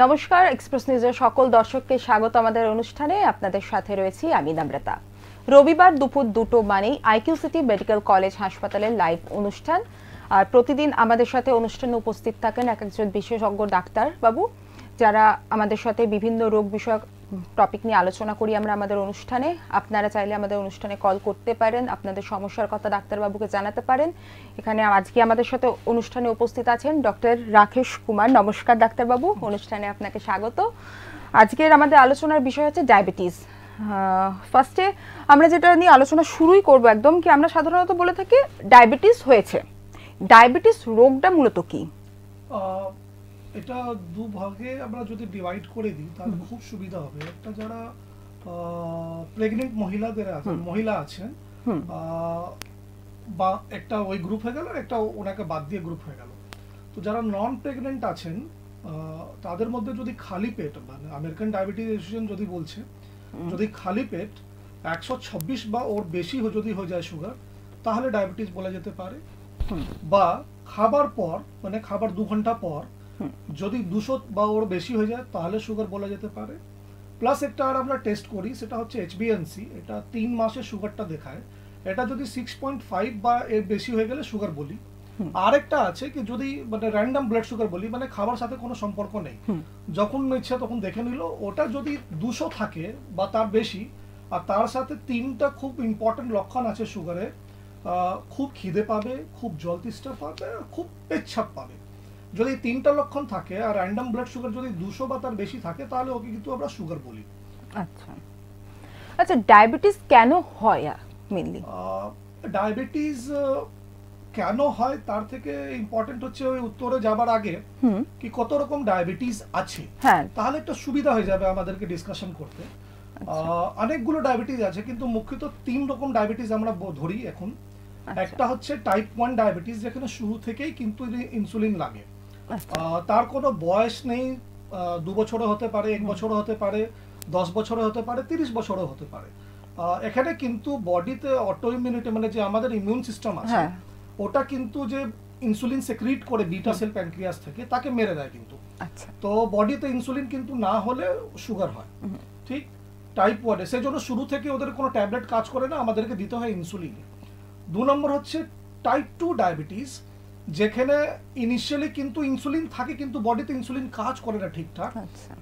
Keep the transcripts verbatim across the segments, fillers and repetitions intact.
নমস্কার, এক্সপ্রেস নিউজের সকল দর্শককে স্বাগত আমাদের অনুষ্ঠানে। আপনাদের সাথে রয়েছি আমি নম্রতা। রবিবার দুপুর দুটো মানেই আইকিউ সিটি মেডিকেল কলেজ হাসপাতালের লাইভ অনুষ্ঠান। আর প্রতিদিন আমাদের সাথে অনুষ্ঠানে উপস্থিত থাকেন এক একজন বিশেষজ্ঞ ডাক্তার বাবু, যারা আমাদের সাথে বিভিন্ন রোগ বিষয়ক টপিক নিয়ে আলোচনা করি আমরা আমাদের অনুষ্ঠানে। আপনারা চাইলে আমাদের অনুষ্ঠানে কল করতে পারেন, আপনাদের সমস্যার কথা ডাক্তারবাবুকে জানাতে পারেন। এখানে আজকে আমাদের সাথে অনুষ্ঠানে উপস্থিত আছেন ডক্টর রাকেশ কুমার। নমস্কার ডাক্তারবাবু, অনুষ্ঠানে আপনাকে স্বাগত। আজকের আমাদের আলোচনার বিষয় হচ্ছে ডায়াবেটিস। ফার্স্টে আমরা যেটা নিয়ে আলোচনা শুরুই করব একদম, কি আমরা সাধারণত বলে থাকি ডায়াবেটিস হয়েছে। ডায়াবেটিস রোগটা মূলত কি? এটা দু ভাগে আমরা যদি ডিভাইড করে দিই তাহলে খুব সুবিধা হবে। একটা যারা প্রেগনেন্ট মহিলাদের আছেন মহিলা আছেন বা একটা ওই গ্রুপ হয়ে গেল, একটা ওনাকে বাদ দিয়ে গ্রুপ হয়ে গেল। তো যারা নন প্রেগনেন্ট আছেন তাদের মধ্যে যদি খালি পেট, মানে আমেরিকান ডায়াবেটিস অ্যাসোসিয়েশন যদি বলছে যদি খালি পেট একশো ছাব্বিশ বা ওর বেশি যদি হয়ে যায় সুগার, তাহলে ডায়াবেটিস বলা যেতে পারে। বা খাবার পর, মানে খাবার দু ঘন্টা পর যদি দুশো বা ওর বেশি হয়ে যায় তাহলে সুগার বলা যেতে পারে। প্লাস একটা আর আমরা টেস্ট করি, সেটা হচ্ছে এইচ বি এন সি। এটা তিন মাসে সুগারটা দেখায়। এটা যদি সিক্স পয়েন্ট ফাইভ বা এর বেশি হয়ে গেলে সুগার বলি। আরেকটা আছে কি যদি মানে র্যান্ডম ব্লাড সুগার বলি, মানে খাবার সাথে কোনো সম্পর্ক নেই, যখন ইচ্ছা তখন দেখে নিল, ওটা যদি দুশো থাকে বা তার বেশি, আর তার সাথে তিনটা খুব ইম্পর্টেন্ট লক্ষণ আছে সুগারে, খুব খিদে পাবে, খুব জল তেষ্টা পাবে, খুব পেচ্ছাপ পাবে। যদি তিনটা লক্ষণ থাকে আর র্যান্ডম ব্লাড সুগার যদি দুশো বা তার বেশি থাকে, তাহলে ওকে কিন্তু আমরা সুগার বলি। আচ্ছা আচ্ছা, ডায়াবেটিস কেন হয় মেইনলি? ডায়াবেটিস কেন হয় তার থেকে ইম্পর্টেন্ট হচ্ছে ওই উত্তরে যাবার আগে কি কত রকম ডায়াবেটিস আছে, তাহলে একটা সুবিধা হয়ে যাবে আমাদেরকে ডিসকাশন করতে। অনেকগুলো ডায়াবেটিস আছে, কিন্তু মুখ্যত তিন রকম ডায়াবেটিস আমরা ধরি এখন। একটা হচ্ছে টাইপ ওয়ান ডায়াবেটিস, যেখানে শুরু থেকেই কিন্তু ইনসুলিন লাগে। তার কোনো বয়স নেই, দু বছরে হতে পারে, এক বছরও হতে পারে, দশ বছরে হতে পারে, তিরিশ বছরও হতে পারে। এখানে কিন্তু বডিতে অটো ইমিউনিটি, মানে যে আমাদের ইমিউন সিস্টেম আছে, ওটা কিন্তু যে ইনসুলিন সেক্রিট করে বিটা সেল প্যানক্রিয়াস থেকে, তাকে মেরে দেয় কিন্তু। তো বডিতে ইনসুলিন কিন্তু না হলে সুগার হয়, ঠিক টাইপ ওয়ানে। সেই জন্য শুরু থেকে ওদের কোনো ট্যাবলেট কাজ করে না, আমাদেরকে দিতে হয় ইনসুলিন। দু নম্বর হচ্ছে টাইপ টু ডায়াবেটিস, যেখানে ইনিশিয়ালি কিন্তু ইনসুলিন থাকে কিন্তু বডিতে ইনসুলিন কাজ করে না ঠিকঠাক।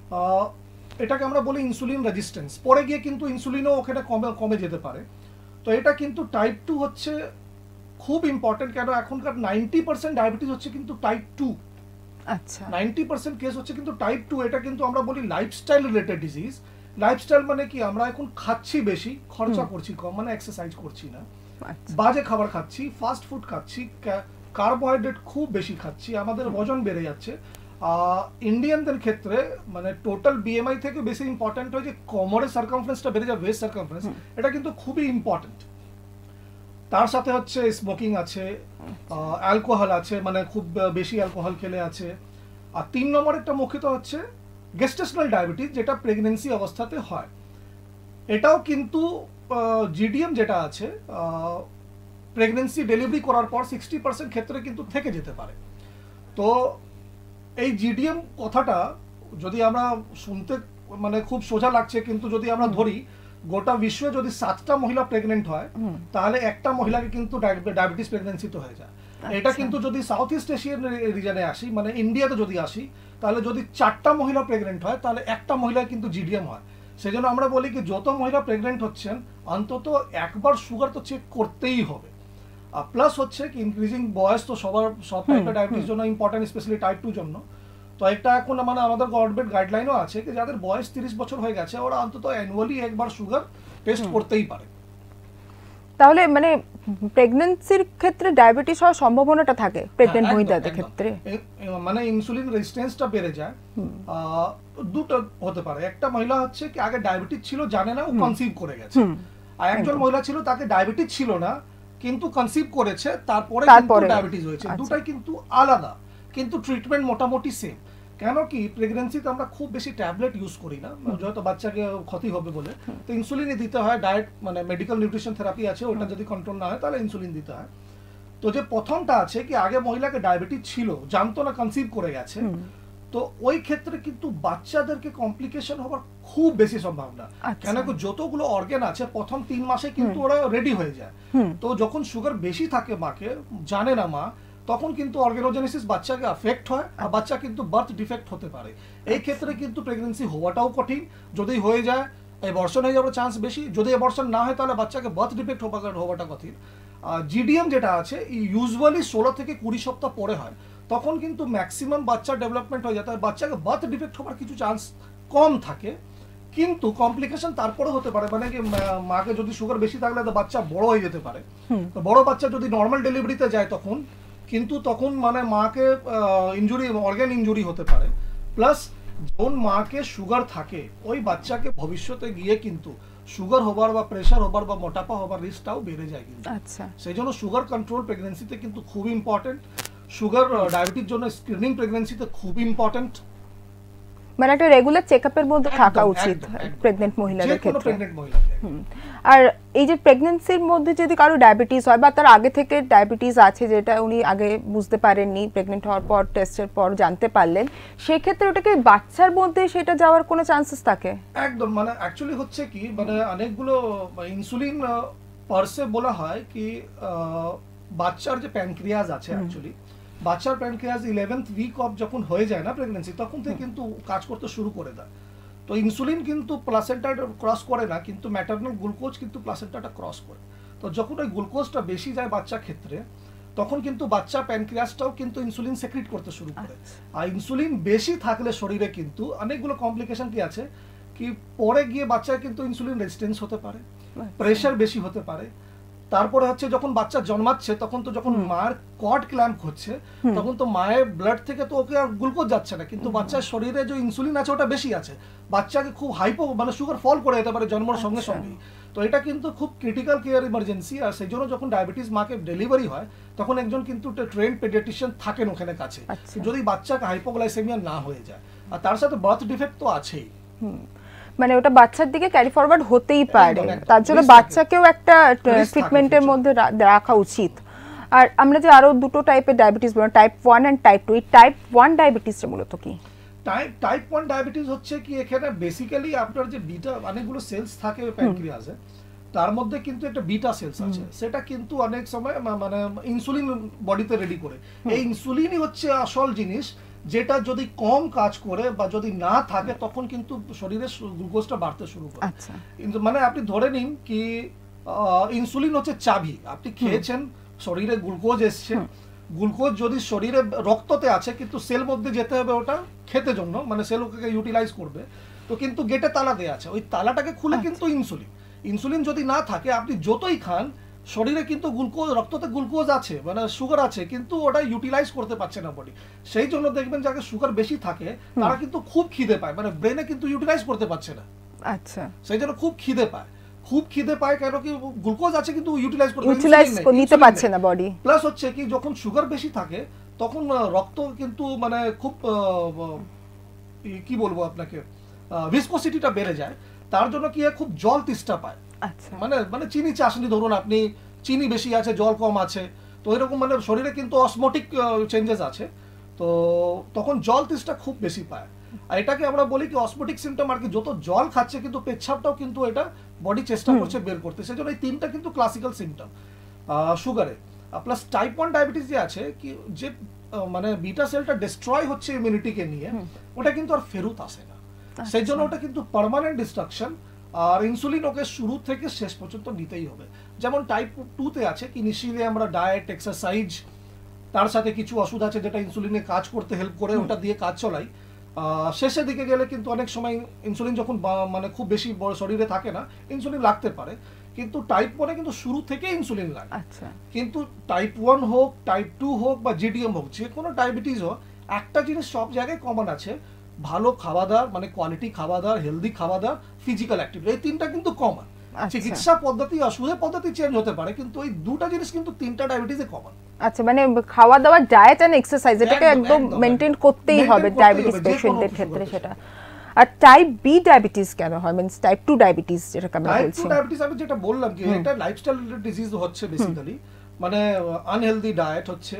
এটাকে আমরা বলি ইনসুলিন রেজিস্ট্যান্স। পরে গিয়ে কিন্তু ইনসুলিনও ওখানে কমে কমে যেতে পারে। তো এটা কিন্তু টাইপ টু হচ্ছে খুব ইম্পর্টেন্ট, কেন এখনকার নাইনটি পার্সেন্ট ডায়াবেটিস হচ্ছে কিন্তু টাইপ টু। আচ্ছা, নাইনটি পার্সেন্ট কেস হচ্ছে কিন্তু টাইপ টু। এটা কিন্তু আমরা বলি লাইফস্টাইল রিলেটেড ডিজিজ। লাইফস্টাইল মানে কি, আমরা এখন খাচ্ছি বেশি, খরচা করছি কম, মানে এক্সারসাইজ করছি না, বাজে খাবার খাচ্ছি, ফাস্ট ফুড খাচ্ছি, কার্বোহাইড্রেট খুব বেশি খাচ্ছি, আমাদের ওজন বেড়ে যাচ্ছে। ইন্ডিয়ানদের ক্ষেত্রে মানে টোটাল বিএমআই থেকে বেশি ইম্পর্টেন্ট হয় যে কোমরের সার্কামফারেন্সটা বেড়ে যায়, ওয়েস্ট সার্কামফারেন্স, এটা কিন্তু খুবই ইম্পর্টেন্ট। তার সাথে হচ্ছে স্মোকিং আছে, অ্যালকোহল আছে, মানে খুব বেশি অ্যালকোহল খেলে আছে। আর তিন নম্বর একটা মুখ্যত হচ্ছে গেস্টেশনাল ডায়াবেটিস, যেটা প্রেগনেন্সি অবস্থাতে হয়। এটাও কিন্তু জিডিএম যেটা আছে, প্রেগনেন্সি ডেলিভারি করার পর সিক্সটি পার্সেন্ট ক্ষেত্রে কিন্তু থেকে যেতে পারে। তো এই জিডিএম কথাটা যদি আমরা শুনতে মানে খুব সোজা লাগছে, কিন্তু যদি আমরা ধরি গোটা বিশ্বে যদি সাতটা মহিলা প্রেগনেন্ট হয়, তাহলে একটা মহিলাকে কিন্তু ডায়াবেটিস প্রেগনেন্সি তো হয়ে যায়। এটা কিন্তু যদি সাউথ ইস্ট এশিয়ান রিজনে আসি, মানে ইন্ডিয়াতে যদি আসি, তাহলে যদি চারটা মহিলা প্রেগনেন্ট হয়, তাহলে একটা মহিলা কিন্তু জিডিএম হয়। সেই জন্য আমরা বলি কি যত মহিলা প্রেগনেন্ট হচ্ছেন অন্তত একবার সুগার তো চেক করতেই হবে। আর প্লাস হচ্ছে কি ইনক্রিজিং বয়স তো সবার, সব টাইপের ডায়াবেটিস জন্য ইম্পর্টেন্ট, স্পেশালি টাইপ টু জন্য। তো একটা এখন মানে আমাদের গভর্নমেন্ট গাইডলাইনও আছে কি যাদের বয়স তিরিশ বছর হয়ে গেছে, ওরা অন্তত অ্যানুয়ালি একবার সুগার টেস্ট করতেই পারে। তাহলে মানে প্রেগন্যান্সির ক্ষেত্রে ডায়াবেটিস হওয়ার সম্ভাবনাটা থাকে প্রেগন্যান্ট মহিলাদের ক্ষেত্রে, মানে ইনসুলিন রেজিস্ট্যান্সটা বেড়ে যায়। দুটো হতে পারে, একটা মহিলা হচ্ছে কি আগে ডায়াবেটিস ছিল জানে না, ও কনসিভ করে গেছে। আর একজন মহিলা ছিল তাকে ডায়াবেটিস ছিল না কিন্তু কনসিভ করেছে, তারপরে কিন্তু ডায়াবেটিস হয়েছে। দুটাই কিন্তু আলাদা, কিন্তু ট্রিটমেন্ট মোটামুটি সেম। কেন কি প্রেগন্যান্সিতে আমরা খুব বেশি ট্যাবলেট ইউজ করি না, যেহেতু বাচ্চাকে ক্ষতি হবে বলে, তো ইনসুলিনই দিতে হয়। ডায়েট মানে মেডিকেল নিউট্রিশন থেরাপি আছে, ওটা যদি কন্ট্রোল না হয় তাহলে ইনসুলিন দিতে হয়। তো যে প্রথমটা আছে কি আগে মহিলাকে ডায়াবেটিস ছিল, জানতো না, কনসিভ করে গেছে, তো ওই ক্ষেত্রে কিন্তু বাচ্চাদেরকে কমপ্লিকেশন হওয়ার খুব বেশি সম্ভাবনা, কেন কি যতগুলো অর্গান আছে প্রথম তিন মাসে কিন্তু ওরা রেডি হয়ে যায়। তো যখন সুগার বেশি থাকে মাকে, জানে না মা, তখন কিন্তু অর্গানোজেনেসিস বাচ্চাকে এফেক্ট হয় আর বাচ্চা কিন্তু বার্থ ডিফেক্ট হতে পারে। এই ক্ষেত্রে কিন্তু প্রেগন্যান্সি হওয়াটাও কঠিন, যদি হয়ে যায় অ্যাবর্শন হয়ে যাওয়ার চান্স বেশি, যদি অ্যাবর্শন না হয় তাহলে বাচ্চাকে বার্থ ডিফেক্ট হওয়াটা কঠিন। জিডিএম যেটা আছে ইউজুয়ালি ষোলো থেকে কুড়ি সপ্তাহ পরে হয়, তখন কিন্তু ম্যাক্সিমাম বাচ্চার ডেভেলপমেন্ট হয়ে যায়, বাচ্চাকে বার্থ ডিফেক্ট হওয়ার কিছু চান্স কম থাকে, কিন্তু কমপ্লিকেশন তারপরে হতে পারে, মানে কি মাকে যদি সুগার বেশি থাকলে তো বাচ্চা বড় হয়ে যেতে পারে। তো বড় বাচ্চা যদি নর্মাল ডেলিভারিতে যায় তখন কিন্তু তখন মানে মাকে ইনজুরি, অর্গান ইনজুরি হতে পারে। প্লাস যখন মাকে সুগার থাকে ওই বাচ্চাকে ভবিষ্যতে গিয়ে কিন্তু সুগার হবার বা প্রেশার হবার বা মোটাপা হবার রিস্কটাও বেড়ে যায় কিন্তু। আচ্ছা, সেই জন্য সুগার কন্ট্রোল প্রেগন্যান্সিতে কিন্তু খুব ইম্পর্টেন্ট। সুগার ডায়াবেটিস জন্য স্ক্রিনিং প্রেগন্যান্সিতে খুব ইম্পর্টেন্ট, মানে একটা রেগুলার চেকআপের মধ্যে থাকা উচিত প্রেগন্যান্ট মহিলাদের ক্ষেত্রে। আর এই যে প্রেগন্যান্সির মধ্যে যদি কারো ডায়াবেটিস হয় বা তার আগে থেকে ডায়াবেটিস আছে যেটা উনি আগে বুঝতে পারেননি, প্রেগন্যান্ট হওয়ার পর টেস্টের পর জানতে পারলেন, সেই ক্ষেত্রে ওটাকে বাচ্চার মধ্যে সেটা যাওয়ার কোনো চান্সেস থাকে? একদম, মানে অ্যাকচুয়ালি হচ্ছে কি, মানে অনেকগুলো ইনসুলিন পারসে বলা হয় কি বাচ্চার যে প্যানক্রিয়াস আছে, অ্যাকচুয়ালি বাচ্চার প্যানক্রিয়াস ইলেভেন্থ উইক অফ যখন হয়ে যায় না প্রেগন্যান্সি, তখন থেকে কিন্তু কাজ করতে শুরু করে দেয়। তো ইনসুলিন কিন্তু প্লাসেন্টাটা ক্রস করে না, কিন্তু ম্যাটারনাল গ্লুকোজ কিন্তু প্লাসেন্টাটা ক্রস করে। তো যখন ওই গ্লুকোজটা বেশি যায় বাচ্চার ক্ষেত্রে, তখন কিন্তু বাচ্চা প্যানক্রিয়াসটাও কিন্তু ইনসুলিন সেক্রিট করতে শুরু করে। আর ইনসুলিন বেশি থাকলে শরীরে কিন্তু অনেকগুলো কমপ্লিকেশন কি আছে, কি পরে গিয়ে বাচ্চার কিন্তু ইনসুলিন রেজিস্ট্যান্স হতে পারে, প্রেশার বেশি হতে পারে। তারপরে হচ্ছে যখন বাচ্চা জন্মাচ্ছে তখন তো যখন মায়ের কর্ড ক্ল্যাম্প হচ্ছে তখন তো মায়ের ব্লাড থেকে তো ওকে আর গ্লুকোজ যাচ্ছে না, কিন্তু বাচ্চার শরীরে যে ইনসুলিন আছে ওটা বেশি আছে, বাচ্চাকে খুব হাইপো মানে সুগার ফল করে যেতে পারে জন্মের সঙ্গে সঙ্গে। তো এটা কিন্তু খুব ক্রিটিক্যাল কেয়ার ইমার্জেন্সি। আর সেই জন্য যখন ডায়াবেটিস মাকে ডেলিভারি হয় তখন একজন কিন্তু ট্রেন্ড পেডিয়াট্রিশিয়ান থাকেন ওখানে কাছে, যদি বাচ্চাকে হাইপোগ্লাইসেমিয়া না হয়ে যায়। আর তার সাথে বার্থ ডিফেক্ট তো আছেই, মানে ওটা বাচ্চার দিকে ক্যারি ফরওয়ার্ড হতেই পারে, তার জন্য বাচ্চাকেও একটা ট্রিটমেন্টের মধ্যে রাখা উচিত। আর আমরা যে আরো দুটো টাইপের ডায়াবেটিস বললাম, type one and type two, এই টাইপ ওয়ান ডায়াবেটিসটা মূলত কি? টাইপ টাইপ ওয়ান ডায়াবেটিস হচ্ছে কি, এখানে বেসিক্যালি আপনার যে বিটা অনেকগুলো সেলস থাকে প্যানক্রিয়াসে, তার মধ্যে কিন্তু একটা বিটা সেলস আছে, সেটা কিন্তু অনেক সময় মানে ইনসুলিন বডিতে রেডি করে। এই ইনসুলিনই হচ্ছে আসল জিনিস, যেটা যদি কম কাজ করে বা যদি না থাকে তখন কিন্তু শরীরে গ্লুকোজটা বাড়তে শুরু করে। মানে আপনি ধরে নিন কি ইনসুলিন হচ্ছে চাবি, আপনি খেয়েছেন, শরীরে গ্লুকোজ এসছে, গ্লুকোজ যদি শরীরে রক্ততে আছে কিন্তু সেল মধ্যে যেতে হবে ওটা খেতে জন্য, মানে সেল ওকে ইউটিলাইজ করবে, তো কিন্তু গেটে তালা দেওয়া আছে, ওই তালাটাকে খুলে কিন্তু ইনসুলিন ইনসুলিন যদি না থাকে আপনি যতই খান শরীরে কিন্তু গ্লুকোজ, রক্ততে গ্লুকোজ আছে মানে সুগার আছে, কিন্তু ওটা ইউটিলাইজ করতে পারছে না বডি। সেই জন্য দেখবেন যাকে সুগার বেশি থাকে তারা কিন্তু খুব খিদে পায়, মানে ব্রেনে কিন্তু ইউটিলাইজ করতে পারছে না। আচ্ছা, সেই জন্য খুব খিদে পায়, খুব খিদে পায় কেন কি গ্লুকোজ আছে কিন্তু ইউটিলাইজ করতে নিতে পারছে না বডি। প্লাস হচ্ছে কি যখন সুগার বেশি থাকে তখন রক্ত কিন্তু মানে খুব কি বলবো আপনাকে ভিসকোসিটিটা বেড়ে যায়, তার জন্য কি খুব জল তেষ্টা পায়। আচ্ছা, মানে মানে চিনি চাশনি ধরুন আপনি চিনি বেশি আছে জল কম আছে, তো এরকম মানে শরীরে কিন্তু অসমোটিক চেঞ্জেস আছে, তো তখন জল তেষ্টা খুব বেশি পায়। আর এটাকে আমরা বলি কি অসমোটিক সিমটম, আর কি যত জল খাচ্ছে কিন্তু পেচ্ছাপটাও কিন্তু এটা বডি চেষ্টা করছে বের করতে। সেজন্য এই তিনটা কিন্তু ক্লাসিক্যাল সিমটম সুগারে। প্লাস টাইপ ওয়ান ডায়াবেটিস যে আছে কি, যে মানে বিটা সেলটা ডিস্ট্রয় হচ্ছে ইমিউনিটিকে নিয়ে, ওটা কিন্তু আর ফেরত আসে না, সেই জন্য ওটা কিন্তু পার্মানেন্ট ডিস্ট্রাকশন। আর ইনসুলিন ওকে শুরু থেকে শেষ পর্যন্ত নিতেই হবে। যেমন টাইপ টু তে আছে কি ইনিশিয়ালি আমরা ডায়েট, এক্সারসাইজ, তার সাথে কিছু ওষুধ আছে যেটা ইনসুলিনে কাজ করতে হেল্প করে, ওটা দিয়ে কাজ চলাই। শেষের দিকে গেলে কিন্তু অনেক সময় ইনসুলিন যখন মানে খুব বেশি শরীরে থাকে না ইনসুলিন লাগতে পারে, কিন্তু টাইপ ওয়ানে কিন্তু শুরু থেকে ইনসুলিন লাগে। আচ্ছা, কিন্তু টাইপ ওয়ান হোক, টাইপ টু হোক বা জিডিএম হোক, যে কোনো ডায়াবেটিস হোক, একটা জিনিস সব জায়গায় কমন আছে, ভালো খাওয়া দাওয়া মানে কোয়ালিটি খাওয়া দাওয়া, হেলদি খাওয়া দাওয়া, ফিজিক্যাল অ্যাক্টিভিটি, এই তিনটা কিন্তু কমন। চিকিৎসা পদ্ধতি, ওষুধের পদ্ধতি চেঞ্জ হতে পারে, কিন্তু এই দুটো জিনিস কিন্তু তিনটা ডায়াবেটিসে কমন। আচ্ছা, মানে খাওয়া দাওয়া, ডায়েট এন্ড এক্সারসাইজ এটাকে একদম মেইনটেইন করতেই হবে ডায়াবেটিস পেশেন্টদের ক্ষেত্রে সেটা। আর টাইপ বি ডায়াবেটিস কেন হয়, মিন্স টাইপ টু ডায়াবেটিস যেটাকে আমরা বলছি? টাইপ টু ডায়াবেটিস আমি যেটা বললাম কি এটা লাইফস্টাইল ডিজিজ হচ্ছে বেসিক্যালি, মানে আনহেলদি ডায়েট হচ্ছে,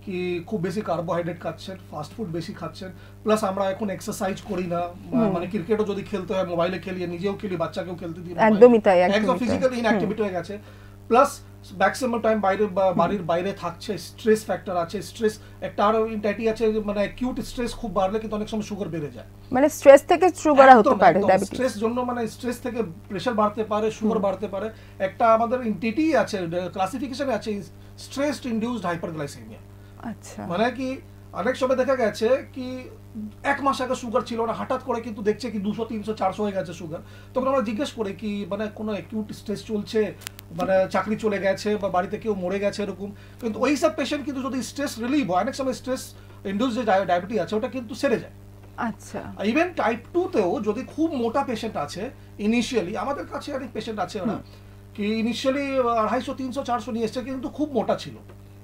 কি খুব বেশি কার্বোহাইড্রেট খাচ্ছেন, ফাস্ট ফুড বেশি খাচ্ছেন, প্লাস আমরা এখন এক্সারসাইজ করি না, মানে ক্রিকেটও যদি খেলতে হয় মোবাইলে খেলি, নিজেও খেলি, বাচ্চাকেও খেলতে দিই, একদমই তাই, একদম ফিজিক্যাল ইনঅ্যাক্টিভিটি হয়ে গেছে, প্লাস ম্যাক্সিমাম টাইম বাইরে বাড়ির বাইরে থাকছে, স্ট্রেস ফ্যাক্টর আছে, স্ট্রেস একটা আরো ইনটাইটি আছে, মানে অ্যাকিউট স্ট্রেস খুব বাড়লে কিন্তু অনেক সময় সুগার বেড়ে যায়, মানে স্ট্রেস থেকে সুগার হতে পারে, ডায়াবেটিস স্ট্রেস জন্য মানে স্ট্রেস থেকে প্রেসার বাড়তে পারে, সুগার বাড়তে পারে। একটা আমাদের ইনটিটি আছে, ক্লাসিফিকেশন আছে, স্ট্রেস ইনডিউসড হাইপারগ্লাইসেমিয়া। আচ্ছা, মানে কি অনেক সময় দেখা গেছে কি এক মাস আগে সুগার ছিল না, হঠাৎ করে কিন্তু দেখছে কি দুশো তিনশো চারশো হয়ে গেছে সুগার, তখন আমরা জিজ্ঞেস করি কি মানে কোনো অ্যাকিউট স্ট্রেস চলছে, মানে চাকরি চলে গেছে বা বাড়িতে কেউ মরে গেছে এরকম, কিন্তু ওই সব পেশেন্ট কিন্তু যদি স্ট্রেস রিলিভ হয়, অনেক সময় স্ট্রেস ইনডিউস যে ডায়াবেটিস আছে ওটা কিন্তু সেরে যায়। আচ্ছা, ইভেন টাইপ টু তেও যদি খুব মোটা পেশেন্ট আছে, ইনিশিয়ালি আমাদের কাছে অনেক পেশেন্ট আছে ওরা কি ইনিশিয়ালি আড়াইশো তিনশো চারশো নিয়ে এসছে কিন্তু খুব মোটা ছিল,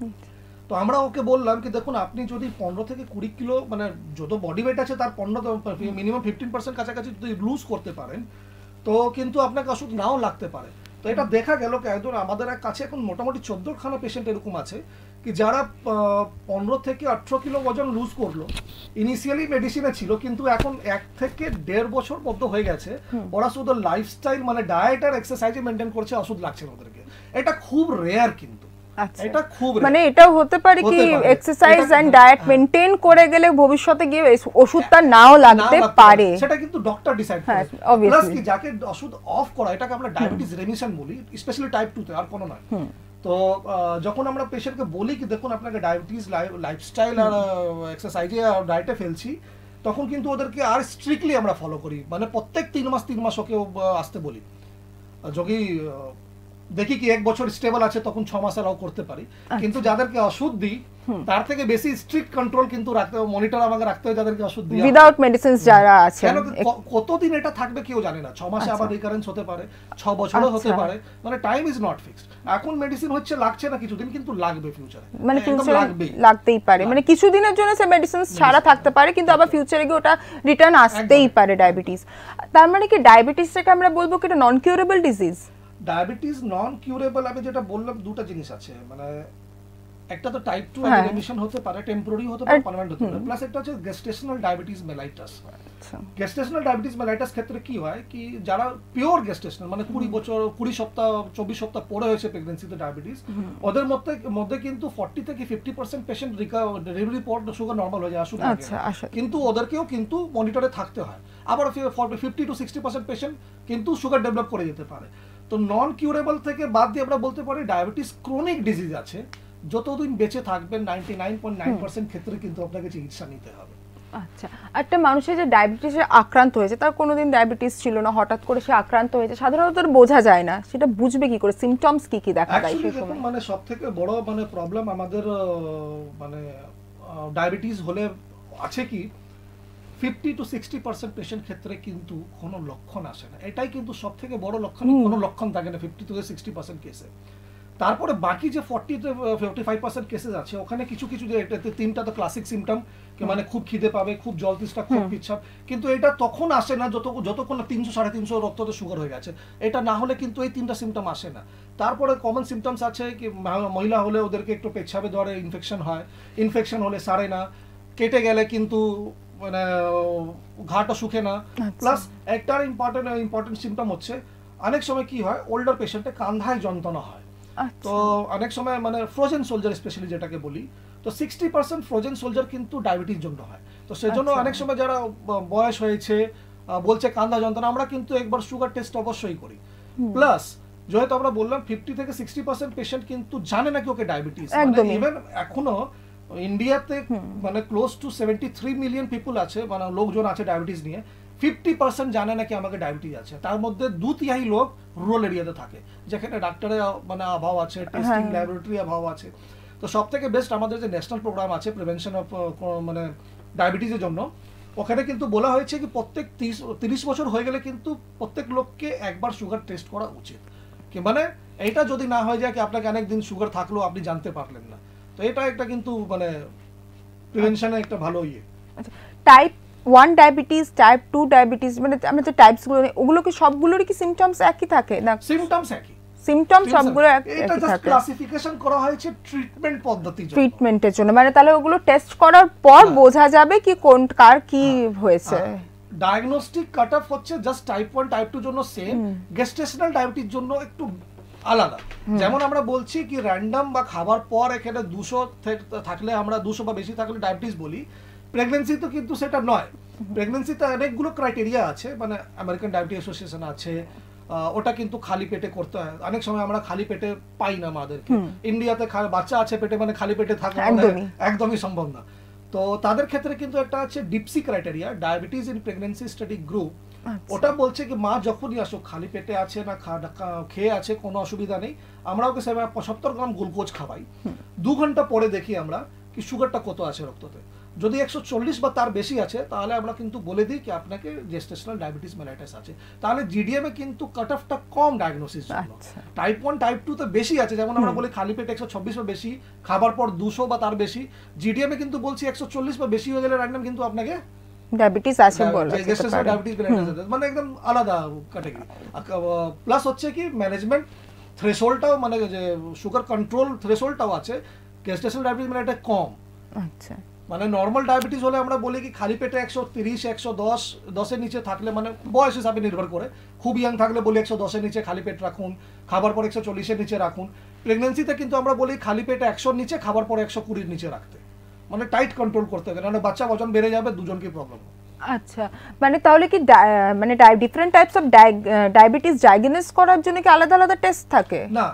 তো আমরা ওকে বললাম কি দেখুন আপনি যদি পনেরো থেকে কুড়ি কিলো মানে যত বডি ওয়েট আছে তার পনেরো মিনিমাম ফিফটিন পার্সেন্ট কাছাকাছি যদি লুজ করতে পারেন তো কিন্তু আপনাকে ওষুধ নাও লাগতে পারে। তো এটা দেখা গেল কি একদম আমাদের কাছে এখন মোটামুটি চোদ্দ খানা পেশেন্ট এরকম আছে কি যারা পনেরো থেকে আঠারো কিলো ওজন লুজ করলো, ইনিশিয়ালি মেডিসিনে ছিল কিন্তু এখন এক থেকে দেড় বছর মধ্যে হয়ে গেছে ওরা শুধু লাইফস্টাইল মানে ডায়েট আর এক্সারসাইজ মেনটেন করছে, ওষুধ লাগছে না ওদেরকে। এটা খুব রেয়ার কিন্তু এটা খুব মানে এটাও হতে পারে কি এক্সারসাইজ এন্ড ডায়েট মেইনটেইন করে গেলে ভবিষ্যতে গিয়ে ওষুধটা নাও লাগতে পারে, সেটা কিন্তু ডক্টর ডিসাইড করে। প্লাস কি যাকে ওষুধ অফ করা এটাকে আমরা ডায়াবেটিস রেমিশন বলি, স্পেশালি টাইপ টু তে, আর কোনো নয়। তো যখন আমরা পেশেন্টকে বলি কি দেখুন আপনাকে ডায়াবেটিস লাইফস্টাইল আর এক্সারসাইজে আর ডায়েটে ফেলছি, তখন কিন্তু ওদেরকে আর স্ট্রিক্টলি আমরা ফলো করি, মানে প্রত্যেক তিন মাস তিন মাস ওকে আসতে বলি। যদি দেখি কি এক বছর স্টেবল আছে তখন ছ মাসেরাও করতে পারি, কিন্তু যাদেরকে ওষুধ দিই তার থেকে বেশি স্ট্রিক্ট কন্ট্রোল কিন্তু রাখতে মনিটর আমাকে রাখতে হয় যাদেরকে ওষুধ দিই উইদাউট মেডিসিনস যারা আছে। কতদিন এটা থাকবে কেউ জানে না, ছ মাসে আবার রিকারেন্স হতে পারে, ছ বছরও হতে পারে, মানে টাইম ইজ নট ফিক্সড। এখন মেডিসিন হচ্ছে লাগছে না কিছুদিন, কিন্তু লাগবে ফিউচারে, মানে ফিউচারে লাগতেই পারে, মানে কিছুদিনের জন্য সে মেডিসিনস ছাড়া থাকতে পারে কিন্তু আবার ফিউচারে গিয়ে ওটা রিটার্ন আসতেই পারে ডায়াবেটিস। তার মানে কি ডায়াবেটিসটাকে আমরা বলবো কি এটা non curable disease? Diabetes non curable আমি যেটা বললাম দুটো জিনিস আছে, মানে একটা তো টাইপ টু রেমিশন হতে পারে, টেম্পোরারি হতে পারে, পার্মানেন্ট হতে পারে, প্লাস একটা হচ্ছে gestational diabetes mellitus. Gestational diabetes mellitus ক্ষেত্রে কি হয় কি যারা পিওর গেস্টেশনাল মানে কুড়ি বছর কুড়ি সপ্তাহ চব্বিশ সপ্তাহ পরে হয়েছে প্রেগন্যান্সিতে ডায়াবেটিস, ওদের মধ্যে মধ্যে কিন্তু ফর্টি থেকে ফিফটি পার্সেন্ট পেশেন্ট ডেলিভারি পর সুগার নর্মাল হয়ে যায়, আসলে কিন্তু ওদেরকেও কিন্তু মনিটরে থাকতে হয়। আবার fifty to sixty percent patient কিন্তু সুগার ডেভেলপ করে যেতে পারে। তো নন কিউরেবল থেকে বাদ দিয়ে আমরা বলতে পারি ডায়াবেটিস ক্রনিক ডিজিজ আছে, যতদিন বেঁচে থাকবেন ninety nine point nine percent ক্ষেত্রে কিন্তু আপনাকে চিকিৎসা নিতে হবে। আচ্ছা, একটা মানুষের যে ডায়াবেটিসে আক্রান্ত হয়েছে, তার কোনোদিন ডায়াবেটিস ছিল না, হঠাৎ করে সে আক্রান্ত হয়েছে, সাধারণত বোঝা যায় না, সেটা বুঝবে কি করে? সিম্পটমস কি কি দেখা যায় সেই সময়? মানে সবথেকে বড় মানে প্রবলেম আমাদের মানে ডায়াবেটিস হলে আছে কি fifty to sixty percent patient ক্ষেত্রে কিন্তু কোনো লক্ষণ আসে না, এটাই কিন্তু সবথেকে বড় লক্ষণ, কোনো লক্ষণ থাকে না ফিফটি টু সিক্সটি পার্সেন্ট কেসে। তারপরে বাকি যে forty fifty five percent cases আছে ওখানে কিছু কিছু যে এটাতে তিনটা তো ক্লাসিক সিমটম, মানে খুব খিদে পাবে, খুব জল তৃষ্ণা, খুব পিচ্ছাপ, কিন্তু এটা তখন আসে না যত যতক্ষণ না তিনশো সাড়ে তিনশো রক্ততে সুগার হয়ে গেছে, এটা না হলে কিন্তু এই তিনটা সিমটম আসে না। তারপরে কমন সিমটমস আছে কি মহিলা হলে ওদেরকে একটু পেচ্ছাবে ধরে, ইনফেকশন হয়, ইনফেকশন হলে সারে না, কেটে গেলে কিন্তু মানে ঘাটা শুকে না, প্লাস একটা ইম্পর্টেন্ট ইম্পর্টেন্ট সিমটম হচ্ছে অনেক সময় কি হয় ওল্ডার পেশেন্টে কাঁধায় যন্ত্রণা হয়। তো অনেক সময় মানে ফ্রোজেন সোলজার স্পেশালি যেটাকে বলি, তো সিক্সটি পার্সেন্ট ফ্রোজেন সোলজার কিন্তু ডায়াবেটিস জন্য হয়। তো সেজন্য অনেক সময় যারা বয়স হয়েছে বলছে কাঁধা যন্ত্রণা, আমরা কিন্তু একবার সুগার টেস্ট অবশ্যই করি। প্লাস যেহেতু আমরা বললাম ফিফটি থেকে সিক্সটি পার্সেন্ট পেশেন্ট কিন্তু জানে না কি ওকে ডায়াবেটিস, ইভেন এখনো ইন্ডিয়াতে মানে close to seventy three million people আছে, মানে লোকজন আছে ডায়াবেটিস নিয়ে, ফিফটি পার্সেন্ট জানে না কি আমাকে ডায়াবেটিস আছে। তার মধ্যে দু তিহাই লোক রুরাল এরিয়াতে থাকে যেখানে ডাক্তারের মানে অভাব আছে, টেস্টিং ল্যাবরেটরি অভাব আছে। তো সব থেকে বেস্ট আমাদের যে ন্যাশনাল প্রোগ্রাম আছে প্রিভেনশন অফ মানে ডায়াবেটিসের জন্য, ওখানে কিন্তু বলা হয়েছে কি প্রত্যেক তিরিশ বছর হয়ে গেলে কিন্তু প্রত্যেক লোককে একবার সুগার টেস্ট করা উচিত, কি মানে এইটা যদি না হয়ে যায় কি আপনাকে অনেক দিন সুগার থাকলেও আপনি জানতে পারলেন না, তো এটা একটা কিন্তু মানে প্রিভেনশনের একটা ভালো ইয়ে। Type one diabetes, type two diabetes, মানে আমরা যে টাইপস গুলো ওগুলো কি সবগুলোরই কি সিমটমস একই থাকে না? সিমটমস একই, সিম্পটম সবগুলো এটা জাস্ট ক্লাসিফিকেশন করা হয়েছে ট্রিটমেন্ট পদ্ধতির জন্য, ট্রিটমেন্টের জন্য। মানে তাহলে ওগুলো টেস্ট করার পর বোঝা যাবে কি কোন কার কি হয়েছে। ডায়াগনস্টিক কাট অফ হচ্ছে just type one type two জন্য সেম, গেস্টেশনাল ডায়াবেটিস জন্য একটু আলাদা। যেমন আমরা বলছি কি র্যান্ডম বা খাবার পর এখানে দুশো থাকলে আমরা দুশো বা বেশি থাকলে ডায়াবেটিস বলি, প্রেগন্যান্সি তো কিন্তু সেটা নয়। প্রেগন্যান্সিতে অনেকগুলো ক্রাইটেরিয়া আছে, মানে আমেরিকান ডায়াবেটিস অ্যাসোসিয়েশন আছে, ওটা কিন্তু খালি পেটে করতে হয়। অনেক সময় আমরা খালি পেটে পাই না আমাদেরকে, ইন্ডিয়াতে বাচ্চা আছে পেটে মানে খালি পেটে থাকা একদমই সম্ভব না। তো তাদের ক্ষেত্রে কিন্তু একটা আছে DIPSI criteria, diabetes in pregnancy study group. ওটা বলছে কি মা যখনই আসো খালি পেটে আছে না খেয়ে আছে কোনো অসুবিধা নেই, আমরা ওকে পঁচাত্তর গ্রাম গ্লুকোজ খাওয়াই, দু ঘন্টা পরে দেখি আমরা কি সুগারটা কত আছে রক্ততে। যদি একশো চল্লিশ বা তার বেশি আছে তাহলে আমরা কিন্তু বলে দিই কি আপনাকে জেস্টেশনাল ডায়াবেটিস মেলাইটাস আছে। তাহলে জিডিএম এ কিন্তু কাট অফটা কম ডায়াগনোসিস জন্য। টাইপ ওয়ান টাইপ টু তে বেশি আছে, যেমন আমরা বলি খালি পেটে একশো চব্বিশ বা বেশি, খাবার পর দুশো বা তার বেশি। জিডিএম এ কিন্তু বলছি একশো চল্লিশ বা বেশি হয়ে গেলে র্যান্ডম কিন্তু আপনাকে ডায়াবেটিস আছে বলে জেস্টেশনাল ডায়াবেটিস মেলাইটাস, মানে একদম আলাদা ক্যাটাগরি। প্লাস হচ্ছে কি ম্যানেজমেন্ট থ্রেশহোল্ডটাও, মানে যে সুগার কন্ট্রোল থ্রেশহোল্ডটাও আছে গেস্টেশনাল ডায়াবেটিস মেলাইটাস কম। আচ্ছা, মানে নর্মাল ডায়াবেটিস হলে আমরা বলি কি খালি পেটে একশো তিরিশ একশো দশ দশের নিচে থাকলে, মানে বয়স হিসাবে নির্ভর করে, খুব ইয়াং থাকলে বলি একশো দশের নিচে খালি পেট রাখুন, খাবার পর একশো চল্লিশের নিচে রাখুন। প্রেগনেন্সিতে কিন্তু আমরা বলি খালি পেটে একশোর নিচে, খাবার পর একশো কুড়ির নিচে রাখতে, মানে টাইট কন্ট্রোল করতে হবে, কারণ বাচ্চা ওজন বেড়ে যাবে, দুজনকে প্রবলেম। আচ্ছা, মানে তাহলে কি মানে different types of diabetes diagnose করার জন্য কি আলাদা আলাদা টেস্ট থাকে? না,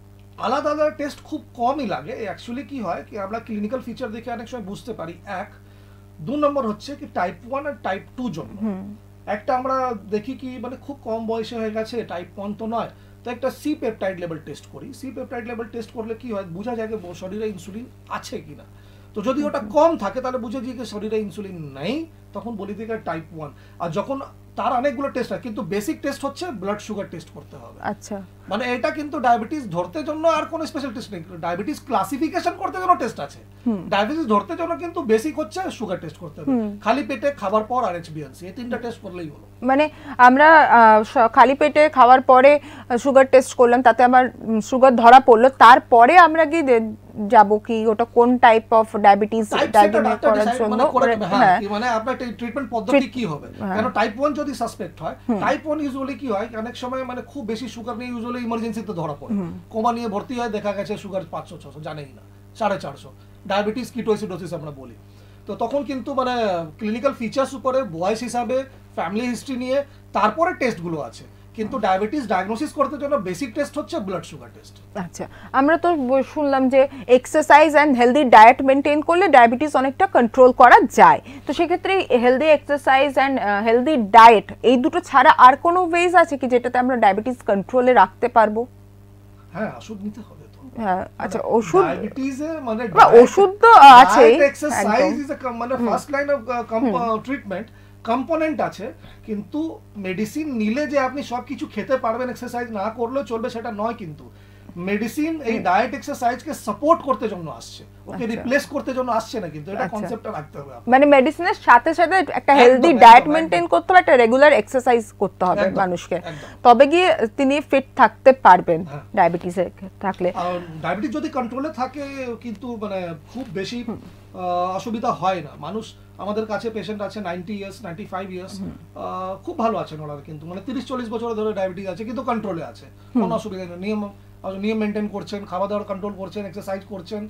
আলাদা আলাদা টেস্ট খুব কমই লাগে। অ্যাকচুয়ালি কি হয় কি আমরা ক্লিনিক্যাল ফিচার দেখে অনেক সময় বুঝতে পারি। এক দু নম্বর হচ্ছে কি টাইপ ওয়ান আর টাইপ টু জন্য একটা আমরা দেখি কি মানে খুব কম বয়সে হয়ে গেছে, টাইপ ওয়ান তো নয়, তো একটা সি পেপটাইড লেভেল টেস্ট করি। সি পেপটাইড লেভেল টেস্ট করলে কি হয় বোঝা যায় যে শরীরে ইনসুলিন আছে কিনা। তো যদি ওটা কম থাকে তাহলে বুঝে দিয়ে শরীরে ইনসুলিন নেই, তখন বলি দিকে টাইপ ওয়ান। আর যখন তার অনেকগুলো টেস্ট হয়, কিন্তু বেসিক টেস্ট হচ্ছে ব্লাড সুগার টেস্ট করতে হবে। আচ্ছা, মানে এটা কিন্তু ডায়াবেটিস ধরতে জন্য আর কোনো স্পেশাল টেস্ট নেই, ডায়াবেটিস ক্লাসিফিকেশন করতে জন্য টেস্ট আছে। ডায়াবেটিস ধরতে জন্য কিন্তু বেসিক হচ্ছে সুগার টেস্ট করতে হবে, খালি পেটে খাবার পর আর এইচবিএনসি, এই তিনটা টেস্ট করলেই হলো। মানে আমরা খালি পেটে খাওয়ার পরে সুগার টেস্ট করলাম, তাতে আমার সুগার ধরা পড়লো, তারপরে আমরা কি যাব কি ওটা কোন টাইপ অফ ডায়াবেটিস ডায়াগনোস করার জন্য, মানে আপনার ট্রিটমেন্ট পদ্ধতি কি হবে। কারণ টাইপ ওয়ান যদি সাসপেক্ট হয়, টাইপ ওয়ান ইউজুয়ালি কি হয় অনেক সময় মানে খুব বেশি সুগার নিয়ে ইউজুয়ালি ইমার্জেন্সিতে ধরা পড়ে, কোমা নিয়ে ভর্তি হয়, দেখা গেছে সুগার পাঁচশো ছশো জানেই না, সাড়ে চারশো, ডায়াবেটিস কিটোএসিডোসিস আমরা বলি। তো তখন কিন্তু মানে ক্লিনিক্যাল ফিচার্স উপরে বয়স হিসাবে ফ্যামিলি হিস্ট্রি নিয়ে তারপরে টেস্টগুলো আছে, কিন্তু ডায়াবেটিস ডায়াগনোসিস করতে জন্য বেসিক টেস্ট হচ্ছে ব্লাড সুগার টেস্ট। আচ্ছা, আমরা তো শুনলাম যে exercise and healthy diet maintain করলে ডায়াবেটিস অনেকটা কন্ট্রোল করা যায়, তো সেক্ষেত্রে healthy exercise and healthy diet এই দুটো ছাড়া আর কোনো ওয়েজ আছে কি যেটাতে আমরা ডায়াবেটিস কন্ট্রোলে রাখতে পারবো? হ্যাঁ, ওষুধ নিতে হবে তো। হ্যাঁ, আচ্ছা, ওষুধ ডায়াবেটিসে মানে ওষুধ তো আছে, এক্সারসাইজ ইজ আ মানে first line of treatment, component আছে, কিন্তু মেডিসিন নিলে যে আপনি সবকিছু খেতে পারবেন, এক্সারসাইজ না করলেও চলবে সেটা নয়। কিন্তু মেডিসিন এই ডায়েট এক্সারসাইজকে সাপোর্ট করতে জন্য আসছে, ওকে রিপ্লেস করতে জন্য আসছে না, কিন্তু এটা কনসেপ্টটা রাখতে হবে। মানে মেডিসিনের সাথে সাথে একটা হেলদি ডায়েট মেইনটেইন করতে হবে, একটা রেগুলার এক্সারসাইজ করতে হবে মানুষকে, তবে গিয়ে তিনি ফিট থাকতে পারবেন ডায়াবেটিসে থাকলে। ডায়াবেটিস যদি কন্ট্রোলে থাকে কিন্তু মানে খুব বেশি অসুবিধা হয় না। মানুষ আমাদের কাছে পেশেন্ট আছে ninety years ninety five years, খুব ভালো আছেন ওনারা, কিন্তু মানে তিরিশ চল্লিশ বছর ধরে ডায়াবেটিস আছে কিন্তু কন্ট্রোলে আছে, কোনো অসুবিধা নেই, নিয়ম নিয়ম মেনটেন করছেন, খাওয়া দাওয়ার কন্ট্রোল করছেন, এক্সারসাইজ করছেন,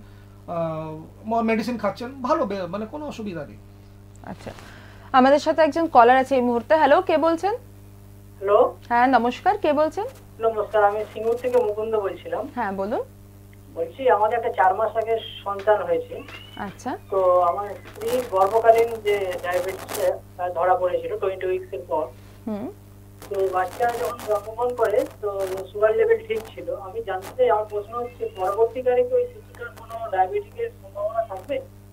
মেডিসিন খাচ্ছেন, ভালো, মানে কোনো অসুবিধা নেই। আচ্ছা, আমাদের সাথে একজন কলার আছে এই মুহূর্তে। হ্যালো, কে বলছেন? হ্যালো, হ্যাঁ নমস্কার, কে বলছেন? নমস্কার, আমি সিঙ্গুর থেকে মুকুন্দ বলছিলাম। হ্যাঁ বলুন। বলছি আমাদের একটা চার মাস আগে সন্তান হয়েছে। আচ্ছা, তো আমার স্ত্রী গর্ভকালীন যে ডায়াবেটিস ধরা পড়েছিল টোয়েন্টি উইকস এর পর, হুম, তো বাচ্চা যখন জন্মগ্রহণ করে তো সুগার লেভেল ঠিক ছিল। আমি জানতে চাই, আমার প্রশ্ন হচ্ছে পরবর্তীকালে কি ওই শিশুটার কোনো ডায়াবেটিসের সম্ভাবনা থাকবে?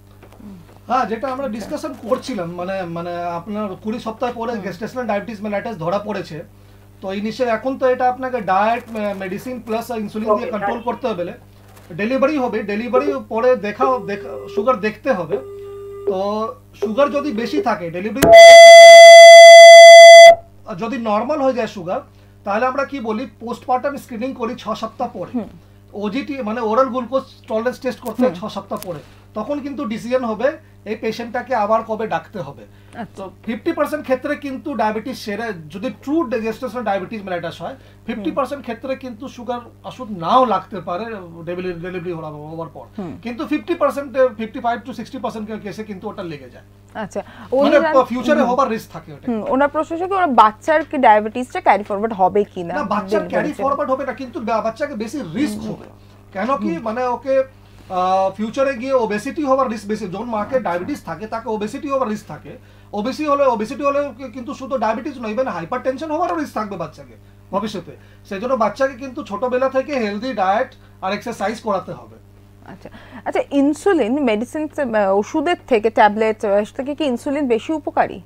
হ্যাঁ, যেটা আমরা ডিসকাশন করছিলাম, মানে মানে আপনার কুড়ি সপ্তাহ পরে গেস্টেশনাল ডায়াবেটিস মেলাইটাস ধরা পড়েছে, তো ইনিশিয়াল এখন তো এটা আপনাকে ডায়েট মেডিসিন প্লাস ইনসুলিন দিয়ে কন্ট্রোল করতে হবে। ডেলিভারি হবে, ডেলিভারি পরে দেখা সুগার দেখতে হবে। তো সুগার যদি বেশি থাকে, ডেলিভারি যদি নর্মাল হয়ে যায় সুগার, তাহলে আমরা কি বলি পোস্টপার্টাম স্ক্রিনিং করি ছ সপ্তাহ পরে, ওজিটি মানে ওরাল গ্লুকোজ টলারেন্স টেস্ট করতে ছ সপ্তাহ পরে, তখন কিন্তু ডিসিশন হবে এই পেশেন্টটাকে আবার কবে ডাকতে হবে। তো ফিফটি পার্সেন্ট ক্ষেত্রে কিন্তু ডায়াবেটিস সেরে যদি ট্রু গেস্টেশনাল ডায়াবেটিস মেলাইটাস হয়, ফিফটি পার্সেন্ট ক্ষেত্রে কিন্তু সুগার ওষুধ নাও লাগতে পারে ডেলিভারি হওয়ার পর, কিন্তু fifty percent fifty five to sixty percent কেসে কিন্তু ওটা লেগে যায়। আচ্ছা, মানে ফিউচারে হবার রিস্ক থাকে ওটা। ওনার প্রশ্ন ছিল কি ওনার বাচ্চার কি ডায়াবেটিসটা ক্যারি ফরওয়ার্ড হবে কিনা? না, বাচ্চার ক্যারি ফরওয়ার্ড হবে না, কিন্তু বাচ্চাকে বেশি রিস্ক হবে। কেন কি মানে ওকে ফিউচারে গিয়ে ওবেসিটি হওয়ার রিস্ক বেশি। যখন মাকে ডায়াবেটিস থাকে তাকে ওবেসিটি হওয়ার রিস্ক থাকে। ওবেসি হলে ওবেসিটি হলে কিন্তু শুধু ডায়াবেটিস নয়, ইভেন হাইপার টেনশন হওয়ারও রিস্ক থাকবে বাচ্চাকে ভবিষ্যতে। সেই জন্য বাচ্চাকে কিন্তু ছোটবেলা থেকে হেলদি ডায়েট আর এক্সারসাইজ করাতে হবে। আচ্ছা আচ্ছা, ইনসুলিন মেডিসিন ওষুধের থেকে ট্যাবলেট থেকে কি ইনসুলিন বেশি উপকারী?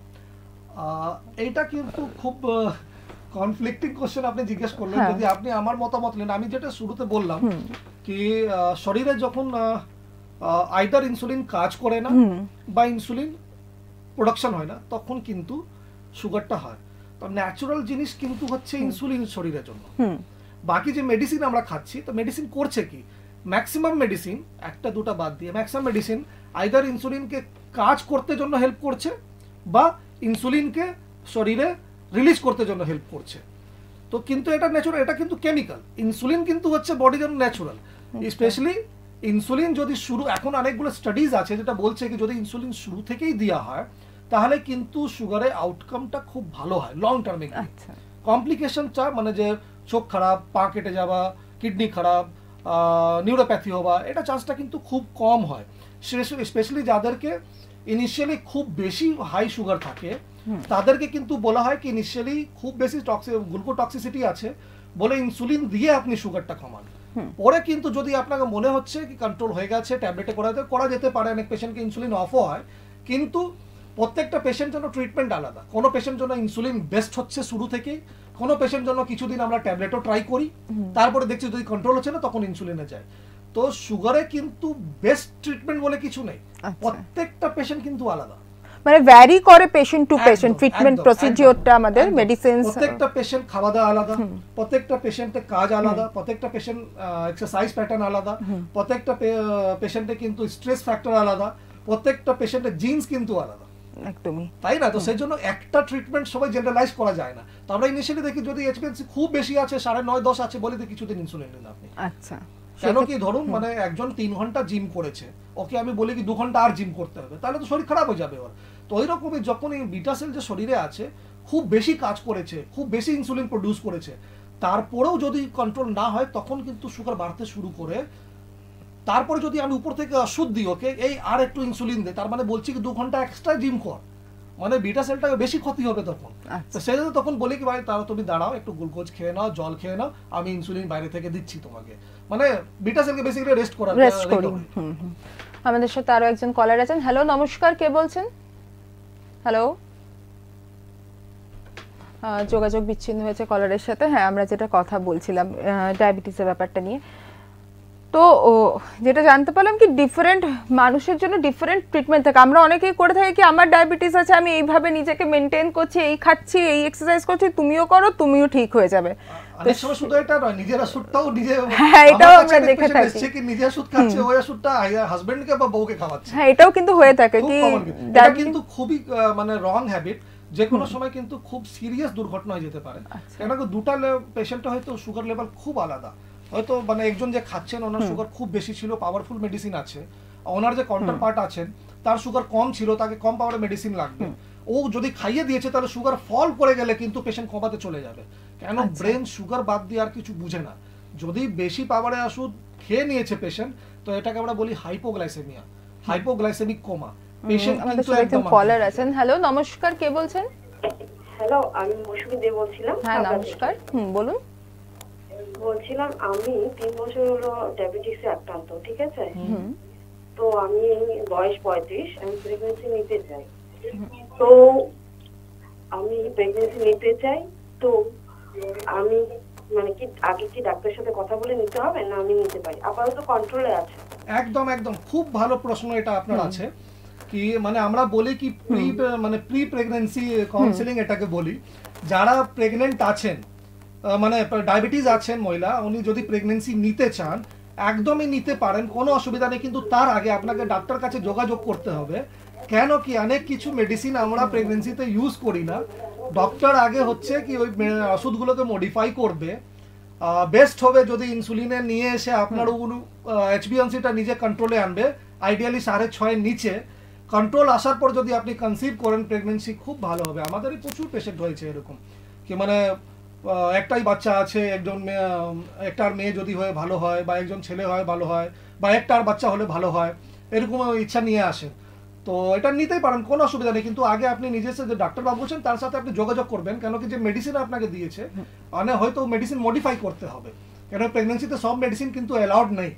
এইটা কিন্তু খুব কনফ্লিক্টিং কোশ্চেন আপনি জিজ্ঞেস করলেন। যদি আপনি আমার মতামত নেন, আমি যেটা শুরুতে বললাম কি শরীরে যখন আইদার ইনসুলিন কাজ করে না বা ইনসুলিন প্রোডাকশন হয় না, তখন কিন্তু সুগারটা হয়। তো ন্যাচারাল জিনিস কিন্তু হচ্ছে ইনসুলিন শরীরের জন্য। বাকি যে মেডিসিন আমরা খাচ্ছি, তো মেডিসিন করছে কি, ম্যাক্সিমাম মেডিসিন একটা দুটা বাদ দিয়ে ম্যাক্সিমাম মেডিসিন আইদার ইনসুলিনকে কাজ করতে জন্য হেল্প করছে বা ইনসুলিনকে শরীরে রিলিজ করতে জন্য হেল্প করছে। তো কিন্তু এটা ন্যাচারাল, এটা কিন্তু কেমিক্যাল। ইনসুলিন কিন্তু হচ্ছে বডির জন্য ন্যাচারাল। স্পেশালি ইনসুলিন যদি শুরু, এখন অনেকগুলো স্টাডিজ আছে যেটা বলছে কি যদি ইনসুলিন শুরু থেকেই দেওয়া হয় তাহলে কিন্তু সুগারের আউটকামটা খুব ভালো হয় লং টার্মে। কমপ্লিকেশনটা মানে যে চোখ খারাপ, পা কেটে যাওয়া, কিডনি খারাপ, নিউরোপ্যাথি হওয়া, এটা চান্সটা কিন্তু খুব কম হয়। স্পেশালি যাদেরকে ইনিশিয়ালি খুব বেশি হাই সুগার থাকে তাদেরকে কিন্তু বলা হয় কি ইনিশিয়ালি খুব বেশি টক্সি গ্লুকোটক্সিসিটি আছে বলে ইনসুলিন দিয়ে আপনি সুগারটা কমান। পরে কিন্তু যদি আপনাকে মনে হচ্ছে কি কন্ট্রোল হয়ে গেছে, ট্যাবলেটে করাতে করা যেতে পারে। অনেক পেশেন্টকে ইনসুলিন অফও হয়, কিন্তু প্রত্যেকটা পেশেন্ট জন্য ট্রিটমেন্ট আলাদা। কোনো পেশেন্ট জন্য ইনসুলিন বেস্ট হচ্ছে শুরু থেকেই, কোনো পেশেন্ট জন্য কিছুদিন আমরা ট্যাবলেটও ট্রাই করি, তারপরে দেখছি যদি কন্ট্রোল হচ্ছে না তখন ইনসুলিনে যায়। তো সুগারে কিন্তু বেস্ট ট্রিটমেন্ট বলে কিছু নেই, প্রত্যেকটা পেশেন্ট কিন্তু আলাদা, মানে ভ্যারি করে পেশেন্ট টু পেশেন্ট ট্রিটমেন্ট প্রসিডিওরটা আমাদের মেডিসিনস। প্রত্যেকটা পেশেন্ট খাওয়া দাওয়া আলাদা, প্রত্যেকটা পেশেন্টের কাজ আলাদা, প্রত্যেকটা পেশেন্ট এক্সারসাইজ প্যাটার্ন আলাদা, প্রত্যেকটা পেশেন্টে কিন্তু স্ট্রেস ফ্যাক্টর আলাদা, প্রত্যেকটা পেশেন্টের জিনস কিন্তু আলাদা। একদমই তাই না? তো সেই জন্য একটা ট্রিটমেন্ট সবাই জেনারেলাইজ করা যায় না। তো আমরা ইনিশিয়ালি দেখি যদি এইচবিএনসি খুব বেশি আছে, সাড়ে নয় দশ আছে, বলে দেখি কিছুদিন ইনসুলিন নিন আপনি। আচ্ছা, কেন কি ধরুন মানে একজন তিন ঘন্টা জিম করেছে, ওকে আমি বলি কি দু ঘন্টা আর জিম করতে হবে, তাহলে তো শরীর খারাপ হয়ে যাবে ওর। তো ওই রকমই যখন এই বিটা সেল যে শরীরে আছে খুব বেশি কাজ করেছে, খুব বেশি ইনসুলিন প্রডিউস করেছে, তারপরেও যদি কন্ট্রোল না হয় তখন কিন্তু সুগার বাড়তে শুরু করে। তারপরে যদি আমি উপর থেকে ওষুধ দিই ওকে এই আর একটু ইনসুলিন দে, তার মানে বলছি কি দু ঘন্টা এক্সট্রা জিম কর, মানে বিটা সেলটাকে বেশি ক্ষতি হবে তখন। তো সেই জন্য তখন বলি কি ভাই তাহলে তুমি দাঁড়াও, একটু গ্লুকোজ খেয়ে নাও, জল খেয়ে নাও, আমি ইনসুলিন বাইরে থেকে দিচ্ছি তোমাকে, মানে বিটা সেলকে বেসিক্যালি রেস্ট করা রেস্ট করি। আমাদের সাথে আরো একজন কলার আছেন। হ্যালো, নমস্কার, কে বলছেন? হ্যালো, যোগাযোগ বিচ্ছিন্ন হয়েছে কলারের সাথে। হ্যাঁ, আমরা যেটা কথা বলছিলাম ডায়াবেটিসের ব্যাপারটা নিয়ে, তো যেটা জানতে পারলাম কি ডিফারেন্ট মানুষের জন্য ডিফারেন্ট ট্রিটমেন্ট থাকে। আমরা অনেকেই করে থাকি কি আমার ডায়াবেটিস আছে, আমি এইভাবে নিজেকে মেনটেন করছি, এই খাচ্ছি, এই এক্সারসাইজ করছি, তুমিও করো, তুমিও ঠিক হয়ে যাবে। অনেক সময় শুধু এটা নয়, নিজের ওষুধটাও নিজে, হ্যাঁ এটাও আমরা দেখে থাকি কি নিজে ওষুধ খাচ্ছে, ওই ওষুধটা হাজবেন্ডকে বা বউকে খাওয়াচ্ছে। হ্যাঁ, এটাও কিন্তু হয়ে থাকে কি, এটা কিন্তু খুবই মানে রং হ্যাবিট, যে কোনো সময় কিন্তু খুব সিরিয়াস দুর্ঘটনা হয়ে যেতে পারে। কেন কি দুটা পেশেন্টের হয়তো সুগার লেভেল খুব আলাদা, হয়তো মানে একজন যে খাচ্ছেন ওনার সুগার খুব বেশি ছিল, পাওয়ারফুল মেডিসিন আছে, ওনার যে কাউন্টার পার্ট আছেন তার সুগার কম ছিল, তাকে কম পাওয়ারের মেডিসিন লাগবে, ও যদি খাইয়ে দিয়েছে তাহলে সুগার ফল করে গেলে কিন্তু পেশেন্ট কমাতে চলে যাবে। কেন ব্রেন সুগার বাদ দিয়ে আর কিছু বুঝে না। যদি বেশি পাওয়ারের ওষুধ খেয়ে নিয়েছে পেশেন্ট, তো এটাকে আমরা বলি হাইপোগ্লাইসেমিয়া, হাইপোগ্লাইসেমিক কোমা। পেশেন্ট কিন্তু একদম কলার আছেন। হ্যালো, নমস্কার, কে বলছেন? হ্যালো, আমি মৌসুমী দে বলছিলাম। হ্যাঁ, নমস্কার, হুম বলুন। বলছিলাম আমি তিন বছর হলো ডায়াবেটিসে আক্রান্ত, ঠিক আছে? তো আমি বয়স পঁয়ত্রিশ, আমি প্রেগনেন্সি নিতে চাই। তো আমি প্রেগনেন্সি নিতে চাই, তো আমি মানে কি আগে কি ডাক্তারের সাথে কথা বলে নিতে হবে না আমি নিতে পারি? আপাতত কন্ট্রোলে আছে। একদম একদম খুব ভালো প্রশ্ন এটা আপনার আছে কি, মানে আমরা বলি কি প্রি মানে প্রি প্রেগনেন্সি কাউন্সেলিং এটাকে বলি। যারা প্রেগনেন্ট আছেন মানে ডায়াবেটিস আছেন মহিলা, উনি যদি প্রেগনেন্সি নিতে চান একদমই নিতে পারেন, কোনো অসুবিধা নেই। কিন্তু তার আগে আপনাকে ডাক্তার কাছে যোগাযোগ করতে হবে। কেন কি অনেক কিছু মেডিসিন আমরা প্রেগনেন্সিতে ইউজ করি না, ডক্টর আগে হচ্ছে কি ওই ওষুধগুলোকে মডিফাই করবে। বেস্ট হবে যদি ইনসুলিনে নিয়ে এসে আপনার এইচবিএনসিটা নিজে কন্ট্রোলে আনবে, আইডিয়ালি সাড়ে ছয়ের নিচে। কন্ট্রোল আসার পর যদি আপনি কনসিভ করেন প্রেগনেন্সি খুব ভালো হবে। আমাদেরই প্রচুর পেশেন্ট হয়েছে এরকম কি মানে একটাই বাচ্চা আছে, একজন মেয়ে একটার মেয়ে যদি হয়ে ভালো হয়, বা একজন ছেলে হয় ভালো হয়, বা একটার বাচ্চা হলে ভালো হয়, এরকম ইচ্ছা নিয়ে আসেন। তো এটা নিতেই পারেন, কোনো অসুবিধা নেই। কিন্তু আগে আপনি নিজে যে ডাক্তারবাবু আছেন তার সাথে আপনি যোগাযোগ করবেন, কেন কি যে মেডিসিন আপনাকে দিয়েছে মানে হয়তো মেডিসিন মডিফাই করতে হবে, কেন প্রেগনেন্সিতে সব মেডিসিন কিন্তু অ্যালাউড নেই।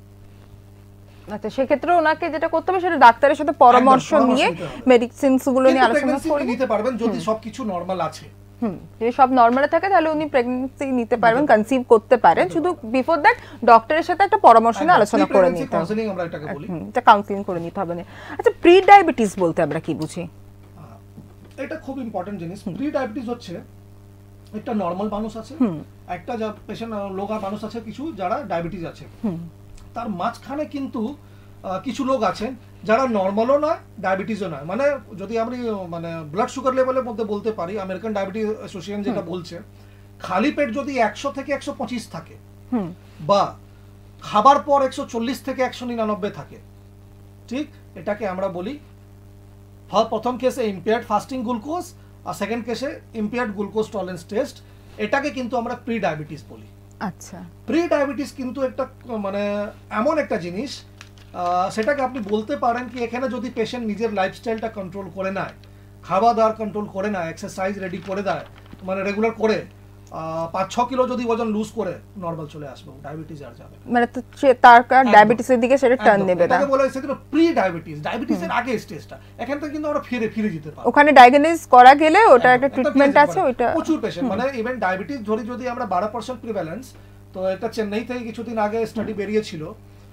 আচ্ছা, সেক্ষেত্রে ওনাকে যেটা করতে হবে সেটা ডাক্তারের সাথে পরামর্শ নিয়ে মেডিসিনস গুলো নিয়ে আলোচনা করে নিতে পারবেন যদি সবকিছু নরমাল আছে। হুম, যদি সব নরমাল থাকে তাহলে উনি প্রেগন্যান্সি নিতে পারবেন, কনসিভ করতে পারেন। শুধু বিফোর দ্যাট ডক্টরের সাথে একটা পরামর্শ নিয়ে আলোচনা করে নিতে হবে, কাউন্সেলিং আমরা এটাকে বলি। হুম, এটা কাউন্সেলিং করে নিতে হবে না। আচ্ছা, প্রি ডায়াবেটিস বলতে আমরা কি বুঝি? এটা খুব ইম্পর্টেন্ট জিনিস। প্রি ডায়াবেটিস হচ্ছে একটা নরমাল মানুষ আছে, একটা যা পেশেন্ট লোক আর মানুষ আছে কিছু যারা ডায়াবেটিস আছে, তার মাঝখানে কিন্তু কিছু লোক আছেন যারা নর্মালও নয় ডায়াবেটিসও নয়। মানে যদি আমি মানে ব্লাড সুগার লেভেলের মধ্যে বলতে পারি, আমেরিকান ডায়াবেটিস অ্যাসোসিয়েশন যেটা বলছে, খালি পেট যদি একশো থেকে একশো পঁচিশ থাকে, বা খাবার পর একশো চল্লিশ থেকে একশো নিরানব্বই থাকে, ঠিক, এটাকে আমরা বলি প্রথম কেসে ইম্পেয়ার্ড ফাস্টিং গ্লুকোজ, আর সেকেন্ড কেসে ইম্পেয়ার্ড গ্লুকোজ টলারেন্স টেস্ট। এটাকে কিন্তু আমরা প্রি ডায়াবেটিস বলি। আচ্ছা, প্রি ডায়াবেটিস কিন্তু একটা মানে এমন একটা জিনিস, সেটাকে আপনি বলতে পারেন কি এখানে যদি পেশেন্ট নিজের লাইফস্টাইলটা কন্ট্রোল করে নেয়, খাওয়া দাওয়ার কন্ট্রোল করে নেয়, এক্সারসাইজ রেডি করে দেয়, মানে রেগুলার করে পাঁচ ছ কিলো যদি ওজন লুজ করে নরমাল চলে আসবে, ডায়াবেটিস আর যাবে মানে তার ডায়াবেটিসের দিকে সেটা টার্ন নেবে না। এটাকে বলা হয় সেটা প্রি ডায়াবেটিস, ডায়াবেটিসের আগে স্টেজটা। এখান থেকে কিন্তু আমরা ফিরে ফিরে যেতে পারি, ওখানে ডায়াগনোস করা গেলে ওটা একটা ট্রিটমেন্ট আছে। ওটা প্রচুর পেশেন্ট মানে ইভেন ডায়াবেটিস ধরি যদি আমরা বারো পার্সেন্ট প্রিভ্যালেন্স, তো এটা চেন্নাই থেকে কিছুদিন আগে স্টাডি বেরিয়েছিল,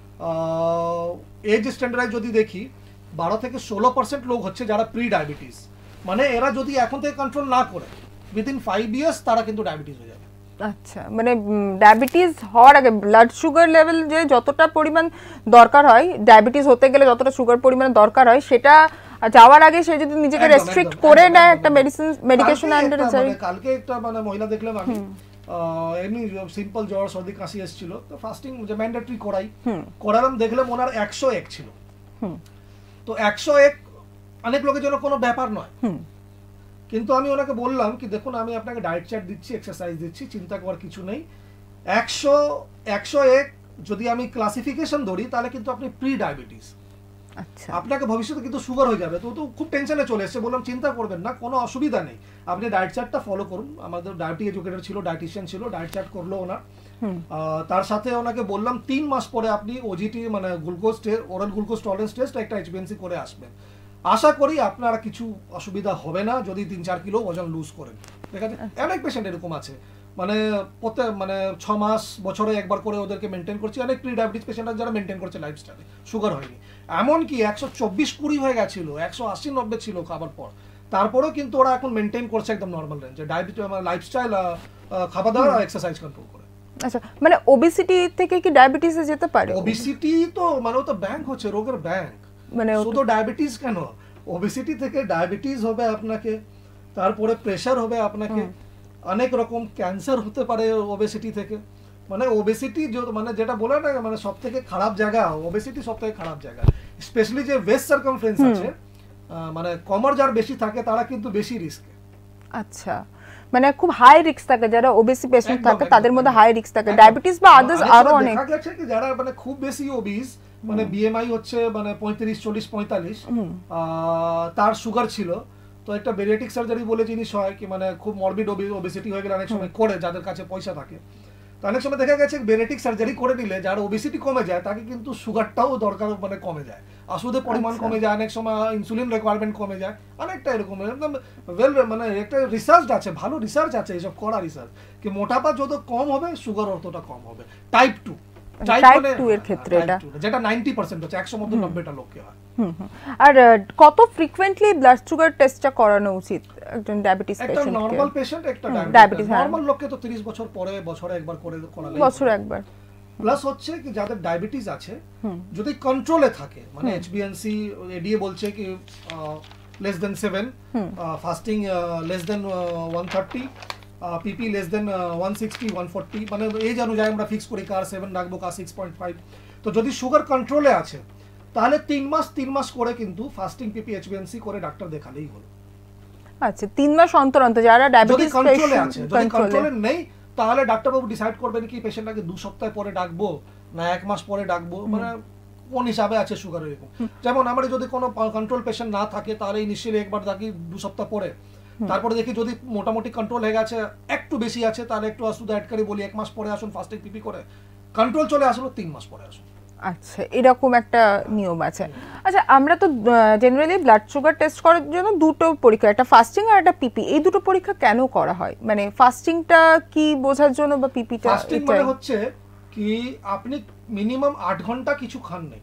এজ স্ট্যান্ডার্ড যদি দেখি বারো থেকে ষোলো পার্সেন্ট লোক হচ্ছে যারা প্রি ডায়াবেটিস। মানে এরা যদি এখন থেকে কন্ট্রোল না করে উইদিন ফাইভ ইয়ার্স তারা কিন্তু ডায়াবেটিস হয়ে যাবে। আচ্ছা, মানে ডায়াবেটিস হওয়ার আগে ব্লাড সুগার লেভেল যে যতটা পরিমাণ দরকার হয়, ডায়াবেটিস হতে গেলে যতটা সুগার পরিমাণ দরকার হয়, সেটা যাওয়ার আগে সে যদি নিজেকে রেস্ট্রিক্ট করে নেয় একটা মেডিসিন মেডিকেশন আন্ডারে যায়। কালকে একটা মানে মহিলা দেখলাম আমি, এমনি সিম্পল জ্বর সর্দি কাশি এসেছিল, তো ফাস্টিং যে ম্যান্ডেটরি করাই করালাম, দেখলাম ওনার একশো এক ছিল। তো একশো এক অনেক লোকের জন্য কোনো ব্যাপার নয়, কিন্তু আমি ওনাকে বললাম কি দেখুন আমি আপনাকে ডায়েট চার্ট দিচ্ছি, এক্সারসাইজ দিচ্ছি, চিন্তা করার কিছু নেই। একশো একশো এক যদি আমি ক্লাসিফিকেশন ধরি তাহলে কিন্তু আপনি প্রি ডায়াবেটিস। আচ্ছা, আপনাকে ভবিষ্যতে কিন্তু সুগার হয়ে যাবে। তো তো খুব টেনশনে চলে এসেছে। বললাম চিন্তা করবেন না, কোনো অসুবিধা নেই, আপনি ডায়েট চার্টটা ফলো করুন। আমাদের ডায়েটি এডুকেটর ছিল, ডায়েটিশিয়ান ছিল, ডায়েট চার্ট করলো ওনার। তার সাথে ওনাকে বললাম তিন মাস পরে আপনি ওজিটি মানে glucose test, oral glucose tolerance test, একটা এইচবিএনসি করে আসবেন। আশা করি আপনার কিছু অসুবিধা হবে না যদি তিন চার কিলো ওজন লুজ করেন। ঠিক আছে, অনেক পেশেন্ট এরকম আছে মানে প্রত্যেক মানে ছ মাস বছরে একবার করে ওদেরকে মেনটেন করছি। অনেক প্রি ডায়াবেটিস পেশেন্ট যারা মেনটেন করছে লাইফস্টাইলে, সুগার হয়নি। এমনকি একশো চব্বিশ কুড়ি হয়ে গেছিল, একশো আশি নব্বই ছিল খাবার পর, তারপরেও কিন্তু ওরা এখন মেনটেন করছে একদম নর্মাল রেঞ্জে, ডায়াবেটিস লাইফস্টাইল, খাওয়া দাওয়া, এক্সারসাইজ কন্ট্রোল করে। আচ্ছা, মানে ওবেসিটি থেকে কি ডায়াবেটিসে যেতে পারে? ওবেসিটি তো মানে ও তো ব্যাংক হচ্ছে, রোগের ব্যাংক। মানে শুধু ডায়াবেটিস কেন, ওবেসিটি থেকে ডায়াবেটিস হবে আপনাকে, তারপরে প্রেসার হবে আপনাকে, অনেক রকম ক্যান্সার হতে পারে ওবেসিটি থেকে। মানে ওবেসিটি মানে যেটা বলে না মানে সব থেকে খারাপ জায়গা, ওবেসিটি সব থেকে খারাপ জায়গা। স্পেশালি যে ওয়েস্ট সার্কামফারেন্স আছে, মানে কমর যার বেশি থাকে তারা কিন্তু বেশি রিস্কে। আচ্ছা, মানে খুব হাই রিস্ক থাকে যারা ওবেসি পেশেন্ট থাকে, তাদের মধ্যে হাই রিস্ক থাকে। ডায়াবেটিস বা আদার্স আরো অনেক দেখা গেছে কি যারা মানে খুব বেশি ওবিস, মানে বিএমআই হচ্ছে মানে পঁয়ত্রিশ চল্লিশ পঁয়তাল্লিশ, তার সুগার ছিল, তো একটা বেরিয়াটিক সার্জারি বলে জিনিস হয় কি মানে খুব মরবিড ওবেসিটি হয়ে গেলে অনেক সময় করে যাদের কাছে পয়সা থাকে, তো অনেক সময় দেখা গেছে বেরিয়াটিক সার্জারি করে নিলে যার ওবেসিটি কমে যায় তাকে কিন্তু সুগারটাও দরকার মানে কমে যায়, ওষুধের পরিমাণ কমে যায়, অনেক সময় ইনসুলিন রিকোয়ারমেন্ট কমে যায়, অনেকটা এরকম একদম ওয়েল মানে একটা রিসার্চ আছে, ভালো রিসার্চ আছে এইসব করা রিসার্চ কি মোটাপা যত কম হবে সুগার অতটা কম হবে। টাইপ টু টাইপ টু এর ক্ষেত্রে এটা যেটা নব্বই পার্সেন্ট হচ্ছে একশো মধ্যে নব্বই টা লোককে হয়। আর কত ফ্রিকোয়েন্টলি ব্লাড সুগার টেস্টটা করানো উচিত একজন ডায়াবেটিস পেশেন্টকে? একটা নরমাল পেশেন্ট একটা ডায়াবেটিস নরমাল লোককে তো ত্রিশ বছর পরে বছরে একবার করে করালে বছরে একবার। প্লাস হচ্ছে কি যাদের ডায়াবেটিস আছে যদি কন্ট্রোলে থাকে মানে এইচবিএনসি এডিএ বলছে কি less than seven, fasting less than one thirty, PP less than one sixty one forty, মানে এই অনুযায়ী আমরা ফিক্স করি কার সেভেন রাখবো কার সিক্স পয়েন্ট ফাইভ। তো যদি সুগার কন্ট্রোলে আছে তাহলে তিন মাস তিন মাস করে কিন্তু ফাস্টিং পিপি এইচবিএনসি করে ডাক্তার দেখালেই হলো। আচ্ছা, তিন মাস অন্তর অন্তর যারা ডায়াবেটিস কন্ট্রোলে আছে, যদি কন্ট্রোলে নেই তাহলে ডাক্তার বাবু ডিসাইড করবেন কি পেশেন্টটাকে দু সপ্তাহ পরে ডাকবো না এক মাস পরে ডাকবো, মানে কোন হিসাবে আছে সুগার এরকম। যেমন আমরা যদি কোনো কন্ট্রোল পেশেন্ট না থাকে তাহলে ইনিশিয়ালি একবার ডাকি দু সপ্তাহ পরে, তারপরে দেখি যদি মোটামুটি কন্ট্রোল হয়ে গেছে একটু বেশি আছে তাহলে একটু ওষুধ অ্যাড করে বলি এক মাস পরে আসুন ফাস্টিং পিপি করে, কন্ট্রোল চলে আসলো তিন মাস পরে আসুন। আচ্ছা, এরকম একটা নিয়ম আছে। আচ্ছা, আমরা তো জেনারেলি ব্লাড সুগার টেস্ট করার জন্য দুটো পরীক্ষা, একটা ফাস্টিং আর একটা পিপি, এই দুটো পরীক্ষা কেন করা হয়? মানে ফাস্টিংটা কি বোঝার জন্য বা পিপিটা? ফাস্টিং মানে হচ্ছে কি আপনি মিনিমাম আট ঘন্টা কিছু খান নাই,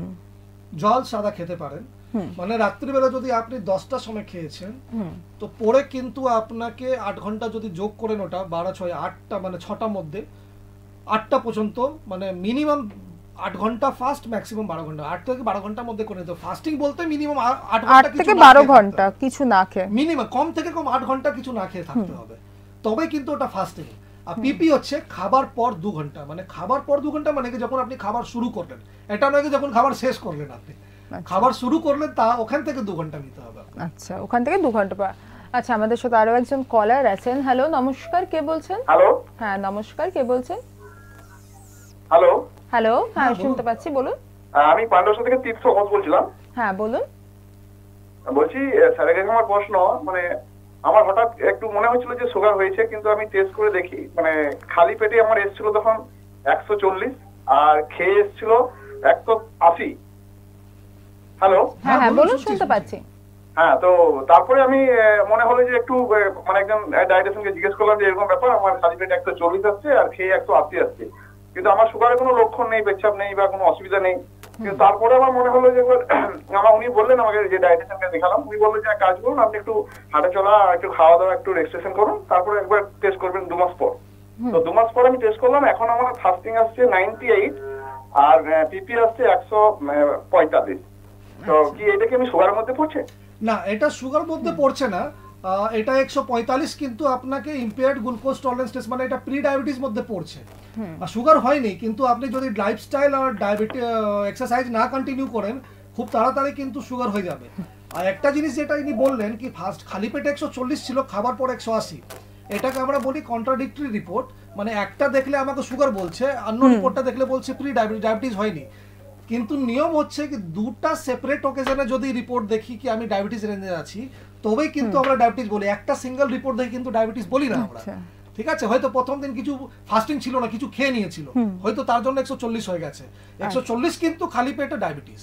জল সাদা খেতে পারেন, মানে রাত্রিবেলা যদি আপনি দশটার সময় খেয়েছেন তো পরে কিন্তু আপনাকে আট ঘন্টা যদি যোগ করেন ওটা বারো ছয় আটটা মানে ছটার মধ্যে আটটা পর্যন্ত মানে মিনিমাম আট ঘন্টা ফাস্ট, ম্যাক্সিমাম বারো ঘন্টা, আট থেকে বারো ঘন্টার মধ্যে করে নিতে। ফাস্টিং বলতে মিনিমাম আট ঘন্টা থেকে বারো ঘন্টা কিছু না খেয়ে, মিনিমাম কম থেকে কম আট ঘন্টা কিছু না খেয়ে থাকতে হবে, তবেই কিন্তু ওটা ফাস্টিং। আর পিপি হচ্ছে খাবার পর দু ঘন্টা, মানে খাবার পর দু ঘন্টা মানে কি যখন আপনি খাবার শুরু করলেন, এটা নয় যখন খাবার শেষ করলেন, আপনি খাবার শুরু করলেন তা ওখান থেকে দু ঘন্টা নিতে হবে। আচ্ছা, ওখান থেকে দু ঘন্টা পর। আচ্ছা, আমাদের সাথে আরো একজন কলার আছেন। হ্যালো, নমস্কার, কে বলছেন? হ্যালো, হ্যাঁ নমস্কার, কে বলছেন? হ্যালো হ্যালো, হ্যাঁ শুনতে পাচ্ছি, বলুন। আমি পাণ্ডবসা থেকে তীর্থ ঘোষ বলছিলাম। হ্যাঁ বলুন। বলছি স্যারের কাছে আমার প্রশ্ন, মানে আমার হঠাৎ একটু মনে হচ্ছিল যে সুগার হয়েছে, কিন্তু আমি টেস্ট করে দেখি মানে খালি পেটে আমার এসেছিল তখন একশো চল্লিশ আর খেয়ে এসেছিল একশো আশি। হ্যালো, হ্যাঁ হ্যাঁ বলুন, শুনতে পাচ্ছি। হ্যাঁ, তো তারপরে আমি মনে হলো যে একটু মানে একজন ডায়েটিশিয়ানকে জিজ্ঞেস করলাম যে এরকম ব্যাপার, আমার খালি পেটে একশো চল্লিশ আসছে আর খেয়ে একশো আশি আসছে, কিন্তু আমার সুগারের কোনো লক্ষণ নেই, পেচ্ছাপ নেই বা কোনো অসুবিধা নেই। কিন্তু তারপরে আমার মনে হলো যে আমার উনি বললেন আমাকে, যে ডায়েটিশিয়ানকে দেখালাম, উনি বললেন যে কাজ করুন, আপনি একটু হাঁটা চলা একটু খাওয়া দাওয়া একটু রেস্ট্রিকশন করুন, তারপরে একবার টেস্ট করবেন দু মাস পর। তো দু মাস পর আমি টেস্ট করলাম, এখন আমার ফাস্টিং আসছে নাইনটি এইট আর পিপি আসছে একশো পঁয়তাল্লিশ। তো কি এটা কি আমি সুগারের মধ্যে পড়ছে? না, এটা সুগার মধ্যে পড়ছে না, এটা একশো পঁয়তাল্লিশ কিন্তু আপনাকে ইম্পেয়ার্ড গ্লুকোজ টলারেন্স টেস্ট, মানে এটা প্রি ডায়াবেটিস মধ্যে পড়ছে, আর সুগার হয়নি। কিন্তু আপনি যদি লাইফস্টাইল আর ডায়াবেটিস এক্সারসাইজ না কন্টিনিউ করেন খুব তাড়াতাড়ি কিন্তু সুগার হয়ে যাবে। আর একটা জিনিস যেটা ইনি বললেন কি ফার্স্ট খালি পেটে একশো চল্লিশ ছিল, খাবার পর একশো আশি, এটাকে আমরা বলি কন্ট্রাডিক্টরি রিপোর্ট, মানে একটা দেখলে আমাকে সুগার বলছে, অন্য রিপোর্টটা দেখলে বলছে প্রি ডায়াবেটিস ডায়াবেটিস হয়নি। কিন্তু নিয়ম হচ্ছে কি দুটা সেপারেট ওকেশনে যদি রিপোর্ট দেখি কি আমি ডায়াবেটিস রেঞ্জে আছি তবেই কিন্তু আমরা ডায়াবেটিস বলি, একটা সিঙ্গেল রিপোর্ট দেখে কিন্তু ডায়াবেটিস বলি না আমরা। ঠিক আছে, হয়তো প্রথম দিন কিছু ফাস্টিং ছিল না, কিছু খেয়ে নিয়েছিল, হয়তো তার জন্য একশো চল্লিশ হয়ে গেছে, একশো চল্লিশ কিন্তু খালি পেটে ডায়াবেটিস,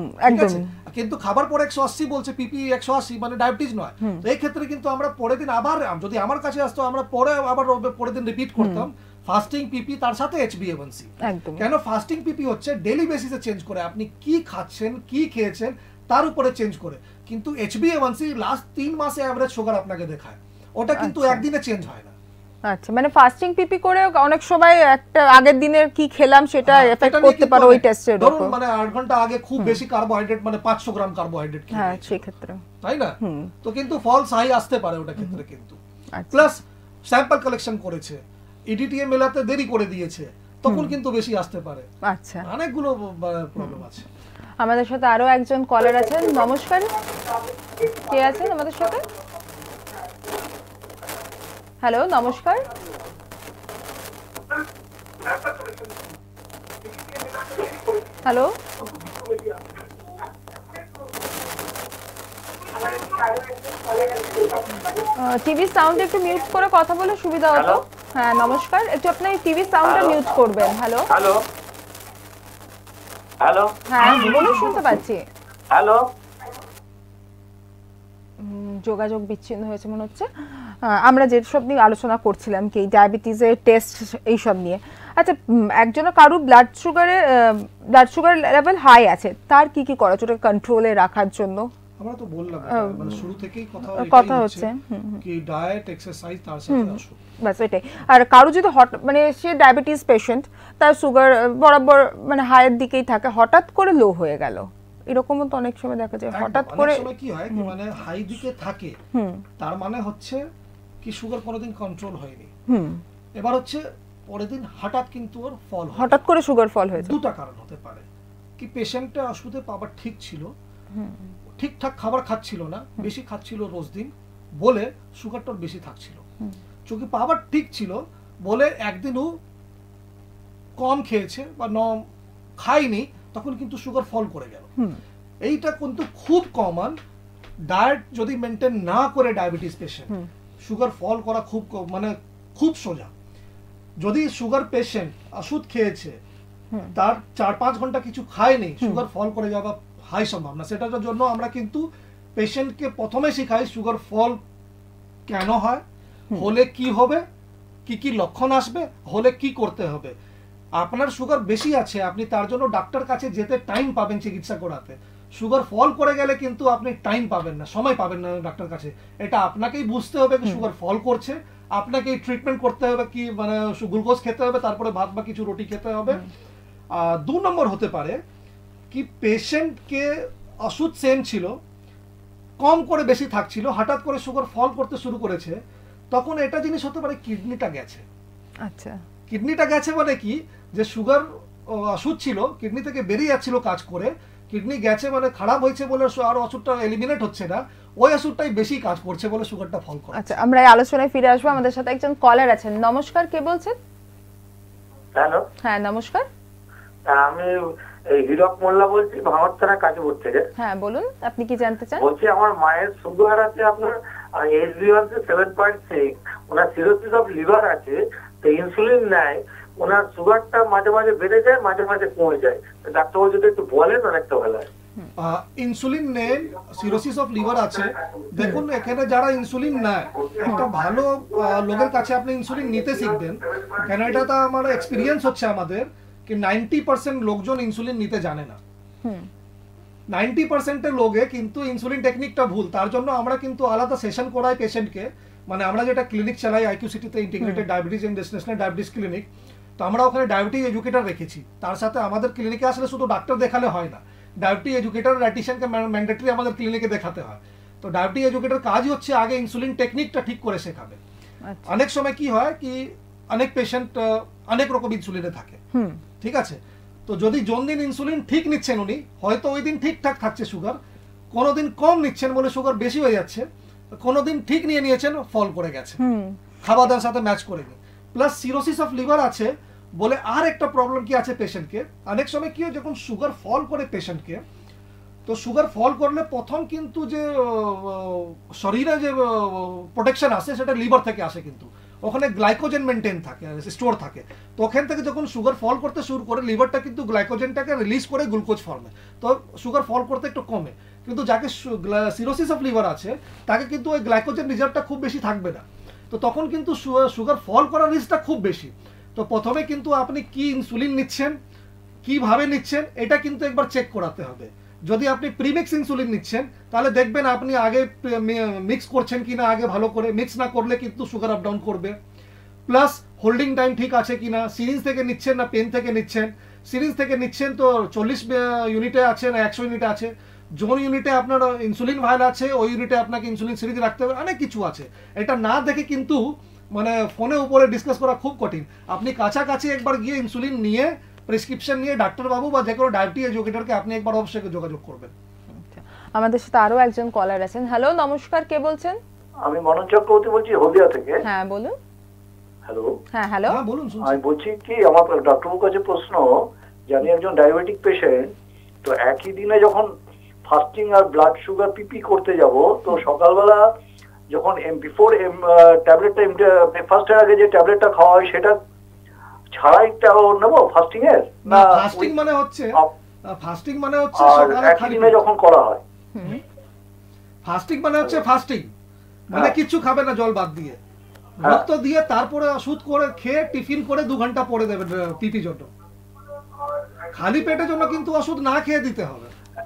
কিন্তু খাবার পরে একশো আশি বলছে পিপি একশো আশি মানে ডায়াবেটিস নয়। তো এই ক্ষেত্রে কিন্তু আমরা পরের দিন আবার যদি আমার কাছে আসতো আমরা পরে আবার পরের দিন রিপিট করতাম ফাস্টিং পিপি তার সাথে এইচবিএওয়ানসি। কেন ফাস্টিং পিপি হচ্ছে ডেইলি বেসিসে চেঞ্জ করে, আপনি কি খাচ্ছেন কি খেয়েছেন তার উপরে চেঞ্জ করে, কিন্তু এইচবিএওয়ানসি লাস্ট তিন মাসে এভারেজ সুগার আপনাকে দেখায়, ওটা কিন্তু একদিনে চেঞ্জ হয় না। আচ্ছা, মানে ফাস্টিং পিপি করে অনেক সময় একটা আগের দিনের কি খেলাম সেটা এফেক্ট করতে পারে ওই টেস্টের উপর। ধরুন মানে আট ঘন্টা আগে খুব বেশি কার্বোহাইড্রেট মানে পাঁচশো গ্রাম কার্বোহাইড্রেট খেয়ে, হ্যাঁ সেই ক্ষেত্রে তাই না, তো কিন্তু ফলস হাই আসতে পারে ওটা ক্ষেত্রে কিন্তু। প্লাস স্যাম্পল কালেকশন করেছে, ইডিটিএ মেলাতে দেরি করে দিয়েছে, তখন কিন্তু বেশি আসতে পারে। আচ্ছা, অনেকগুলো প্রবলেম আছে। আমাদের সাথে আরো একজন কলার আছেন। নমস্কার, কে আছেন আমাদের সাথে? হ্যালো, নমস্কার। হ্যালো, টিভি সাউন্ড একটু মিউট করে কথা বলে সুবিধা হতো। হ্যাঁ নমস্কার, একটু আপনি টিভি সাউন্ডটা মিউট করবেন। হ্যালো হ্যালো হ্যালো হ্যাঁ বলুন, শুনতে পাচ্ছি। হ্যালো যোগাযোগ বিচ্ছিন্ন হয়েছে মনে হচ্ছে। আমরা যেসব নিয়ে আলোচনা করছিলাম কি ডায়াবেটিসের টেস্ট এইসব নিয়ে, আচ্ছা একজনের কারো ব্লাড সুগারে ব্লাড সুগার লেভেল হাই আছে, তার কি কি করা ওটা কন্ট্রোলে রাখার জন্য? আমরা তো বললাম মানে শুরু থেকেই কথা কথা হচ্ছে কি ডায়েট এক্সারসাইজ তার সাথে আসো বাস এটাই। আর কারো যদি হট মানে সে ডায়াবেটিস পেশেন্ট, তার সুগার বরাবর মানে হাইয়ের দিকেই থাকে, হঠাৎ করে লো হয়ে গেল, এরকমও তো অনেক সময় দেখা যায় হঠাৎ করে। অনেক সময় কি হয় কি মানে হাই দিকে থাকে, তার মানে হচ্ছে কি সুগার কোনোদিন কন্ট্রোল হয়নি। এবার হচ্ছে পরের দিন হঠাৎ কিন্তু ওর ফল, হঠাৎ করে সুগার ফল হয়েছে। দুটো কারণ হতে পারে কি পেশেন্টটা ওষুধে পাবার ঠিক ছিল, ঠিকঠাক খাবার খাচ্ছিল না, বেশি খাচ্ছিল রোজ দিন বলে সুগারটা বেশি থাকছিল। চোখে পাবার ঠিক ছিল বলে একদিনও কম খেয়েছে বা ন খাইনি, তখন কিন্তু সুগার ফল করে গেল। এইটা কিন্তু খুব কমন। ডায়েট যদি মেনটেন না করে ডায়াবেটিস পেশেন্ট সুগার ফল করা খুব মানে খুব সোজা। যদি সুগার পেশেন্ট ওষুধ খেয়েছে তার চার পাঁচ ঘন্টা কিছু খায়নি, সুগার ফল করে যাওয়া হাই সম্ভাবনা। সেটার জন্য আমরা কিন্তু পেশেন্টকে প্রথমে শেখাই সুগার ফল কেন হয়, হলে কি হবে, কি কি লক্ষণ আসবে, হলে কি করতে হবে। আপনার সুগার বেশি আছে, আপনি তার জন্য ডাক্তার কাছে যেতে টাইম পাবেন চিকিৎসা করাতে। সুগার ফল করে গেলে কিন্তু আপনি টাইম পাবেন না, সময় পাবেন না ডাক্তার কাছে। এটা আপনাকেই বুঝতে হবে যে সুগার ফল করছে, আপনাকেই ট্রিটমেন্ট করতে হবে, কি মানে গ্লুকোজ খেতে হবে, তারপরে ভাত বা কিছু রুটি খেতে হবে। আর দু নম্বর হতে পারে কি পেশেন্টকে ওষুধ সেম ছিল, কম করে বেশি থাকছিল, হঠাৎ করে সুগার ফল করতে শুরু করেছে, তখন এটা জিনিস হতে পারে কিডনিটা গেছে। আচ্ছা, কিডনিটা গেছে মানে কি যে সুগার ওষুধ ছিল কিডনি থেকে বেরিয়ে যাচ্ছিল কাজ করে, কিডনি গেছে মানে খারাপ হয়েছে বলে আর ওষুধটা এলিমিনেট হচ্ছে না, ওই ওষুধটাই বেশি কাজ করছে বলে সুগারটা ফল করে। আচ্ছা, আমরা এই আলোচনায় ফিরে আসবো। আমাদের সাথে একজন কলার আছেন। নমস্কার, কে বলছেন? হ্যালো, হ্যাঁ নমস্কার। আমি হিরক মোল্লা বলছি, ভাঙড় কাজীপুর থেকে। হ্যাঁ বলুন, আপনি কি জানতে চান? বলছি আমার মায়ের সুগার আছে আপনার H B one seven point six, ওনার সিরোসিস অফ লিভার আছে, তো ইনসুলিন নেয়, ওনার সুগারটা মাঝে মাঝে বেড়ে যায়, মাঝে মাঝে কমে যায়। ডাক্তার যদি একটু বলেন অনেকটা ভালো হয়। ইনসুলিন নেন, সিরোসিস অফ লিভার আছে, দেখুন এখানে যারা ইনসুলিন নেয়, একটা ভালো লোকের কাছে আপনি ইনসুলিন নিতে শিখবেন। কেন এটা আমার এক্সপিরিয়েন্স হচ্ছে আমাদের কি নাইনটি পার্সেন্ট লোকজন ইনসুলিন নিতে জানে না। নাইনটি পার্সেন্টের লোকে কিন্তু ইনসুলিন টেকনিকটা ভুল। তার জন্য আমরা কিন্তু আলাদা সেশন করাই পেশেন্টকে, মানে আমরা যেটা ক্লিনিক চালাই আইকিউ সিটিতে, integrated diabetes and national diabetes clinic, তো আমরা ওখানে ডায়াবেটিস এডুকেটর রেখেছি। তার সাথে আমাদের ক্লিনিকে আসলে শুধু ডাক্তার দেখালে হয় না, ডায়াবেটিস এডুকেটর ডায়েটিশিয়ানকে ম্যান্ডেটরি আমাদের ক্লিনিকে দেখাতে হয়। তো ডায়াবেটিস এডুকেটর কাজই হচ্ছে আগে ইনসুলিন টেকনিকটা ঠিক করে শেখাবে। অনেক সময় কি হয় কি অনেক পেশেন্ট অনেক রকম ইনসুলিনে থাকে, ঠিক আছে, তো যদি যোন দিন ইনসুলিন ঠিক নিচ্ছেন উনি, হয়তো ওই দিন ঠিকঠাক থাকছে সুগার, কোনোদিন কম নিচ্ছেন বলে সুগার বেশি হয়ে যাচ্ছে, কোনোদিন ঠিক নিয়ে নিয়েছেন ফল করে গেছে, খাওয়া দাওয়ার সাথে ম্যাচ করে নি। প্লাস সিরোসিস অফ লিভার আছে বলে আর একটা প্রবলেম কি আছে পেশেন্টকে, অনেক সময় কি হয় যখন সুগার ফল করে পেশেন্টকে, তো সুগার ফল করলে প্রথম কিন্তু যে শরীরে যে প্রোটেকশন আসে সেটা লিভার থেকে আসে, কিন্তু ওখানে গ্লাইকোজেন মেনটেন থাকে, স্টোর থাকে। তো ওখান থেকে যখন সুগার ফল করতে শুরু করে লিভারটা কিন্তু গ্লাইকোজেনটাকে রিলিজ করে গ্লুকোজ ফর্মে, তো সুগার ফল করতে একটু কমে। কিন্তু যাকে সিরোসিস অফ লিভার আছে তাকে কিন্তু ওই গ্লাইকোজেন রিজার্ভটা খুব বেশি থাকবে না, তো তখন কিন্তু সুগার ফল করার রিস্কটা খুব বেশি। তো প্রথমে কিন্তু আপনি কি ইনসুলিন নিচ্ছেন, কিভাবে নিচ্ছেন, এটা কিন্তু একবার চেক করাতে হবে। যদি আপনি প্রিমিক্স ইনসুলিন নিচ্ছেন তাহলে দেখবেন আপনি আগে মিক্স করছেন কিনা, আগে ভালো করে মিক্স না করলে কিন্তু সুগার আপ ডাউন করবে। প্লাস হোল্ডিং টাইম ঠিক আছে কিনা, সিরিঞ্জ থেকে নিচ্ছেন না পেন থেকে নিচ্ছেন, সিরিঞ্জ থেকে নিচ্ছেন তো চল্লিশ ইউনিটে আছে না একশো ইউনিটে আছে, যোন ইউনিটে আপনার ইনসুলিন ভাইল আছে ওই ইউনিটে আপনাকে ইনসুলিন সিরিঞ্জ রাখতে হবে, অনেক কিছু আছে। এটা না দেখে কিন্তু মানে ফোনে উপরে ডিসকাস করা খুব কঠিন। আপনি কাছাকাছি একবার গিয়ে ইনসুলিন নিয়ে প্রেসক্রিপশন নিয়ে ডাক্তার বাবু বা যে কোনো ডায়াবেটিস এডুকেটরকে আপনি একবার অবশ্যই যোগাযোগ করবেন। আমাদের সাথে আরো একজন কলার আছেন। হ্যালো নমস্কার, কে বলছেন? আমি মনোজ চক্রবর্তী বলছি হলদিয়া থেকে। হ্যাঁ বলুন। হ্যালো। হ্যাঁ হ্যালো, হ্যাঁ বলুন। আমি বলছি কি আমার ডক্টরের কাছে প্রশ্ন, যে আমি একজন ডায়াবেটিক পেশেন্ট, তো একই দিনে যখন ফাস্টিং আর ব্লাড সুগার পিপি করতে যাব, তো সকালবেলা যখন বিফোর ট্যাবলেটটা ব্রেকফাস্টের আগে যে ট্যাবলেটটা খাওয়া হয় সেটা ছাড়াই নেব ফাস্টিং এর, না ফাস্টিং মানে হচ্ছে ফাস্টিং মানে হচ্ছে সকালে খালি পেটে যখন করা হয় ফাস্টিং মানে হচ্ছে ফাস্টিং মানে কিছু খাবে না জল বাদ দিয়ে, রক্ত দিয়ে তারপরে ওষুধ করে খেয়ে টিফিন করে দু ঘন্টা পরে দেবেন পিপি জন্য। খালি পেটের জন্য কিন্তু ওষুধ না খেয়ে দিতে হবে।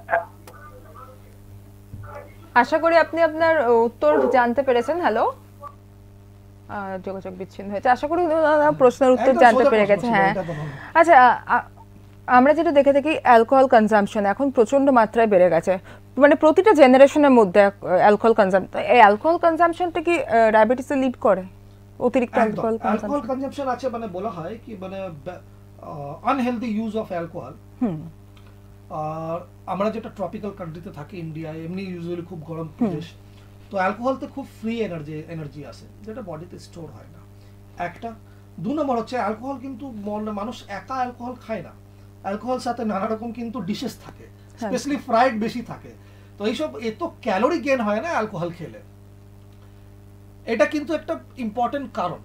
আশা করি আপনি আপনার উত্তর জানতে পেরেছেন। হ্যালো, যোগাযোগ বিচ্ছিন্ন হয়েছে। আশা করি প্রশ্নের উত্তর জানতে পেরে গেছে। হ্যাঁ, আচ্ছা, আমরা যেটা দেখে থাকি অ্যালকোহল কনজাম্পশন এখন প্রচন্ড মাত্রায় বেড়ে গেছে, মানে প্রতিটা জেনারেশনের মধ্যে অ্যালকোহল কনজাম্পশন। এই অ্যালকোহল কনজাম্পশন কি ডায়াবেটিসে লিড করে? অতিরিক্ত অ্যালকোহল অ্যালকোহল কনজাম্পশন আছে, মানে বলা হয় কি মানে আনহেলদি ইউজ অফ অ্যালকোহল। আর আমরা যেটা ট্রপিক্যাল কান্ট্রিতে থাকি ইন্ডিয়ায়, এমনি ইউজুয়ালি খুব গরম দেশ, তো অ্যালকোহলতে খুব ফ্রি এনার্জি এনার্জি আছে যেটা বডিতে স্টোর হয় না, একটা। দু নম্বর হচ্ছে অ্যালকোহল কিন্তু মানুষ একা অ্যালকোহল খায় না, অ্যালকোহল সাথে নানা রকম কিন্তু ডিশেস থাকে, স্পেশালি ফ্রাইড বেশি থাকে, তো এইসব এত ক্যালোরি গেইন হয় না অ্যালকোহল খেলে। এটা কিন্তু একটা ইম্পর্টেন্ট কারণ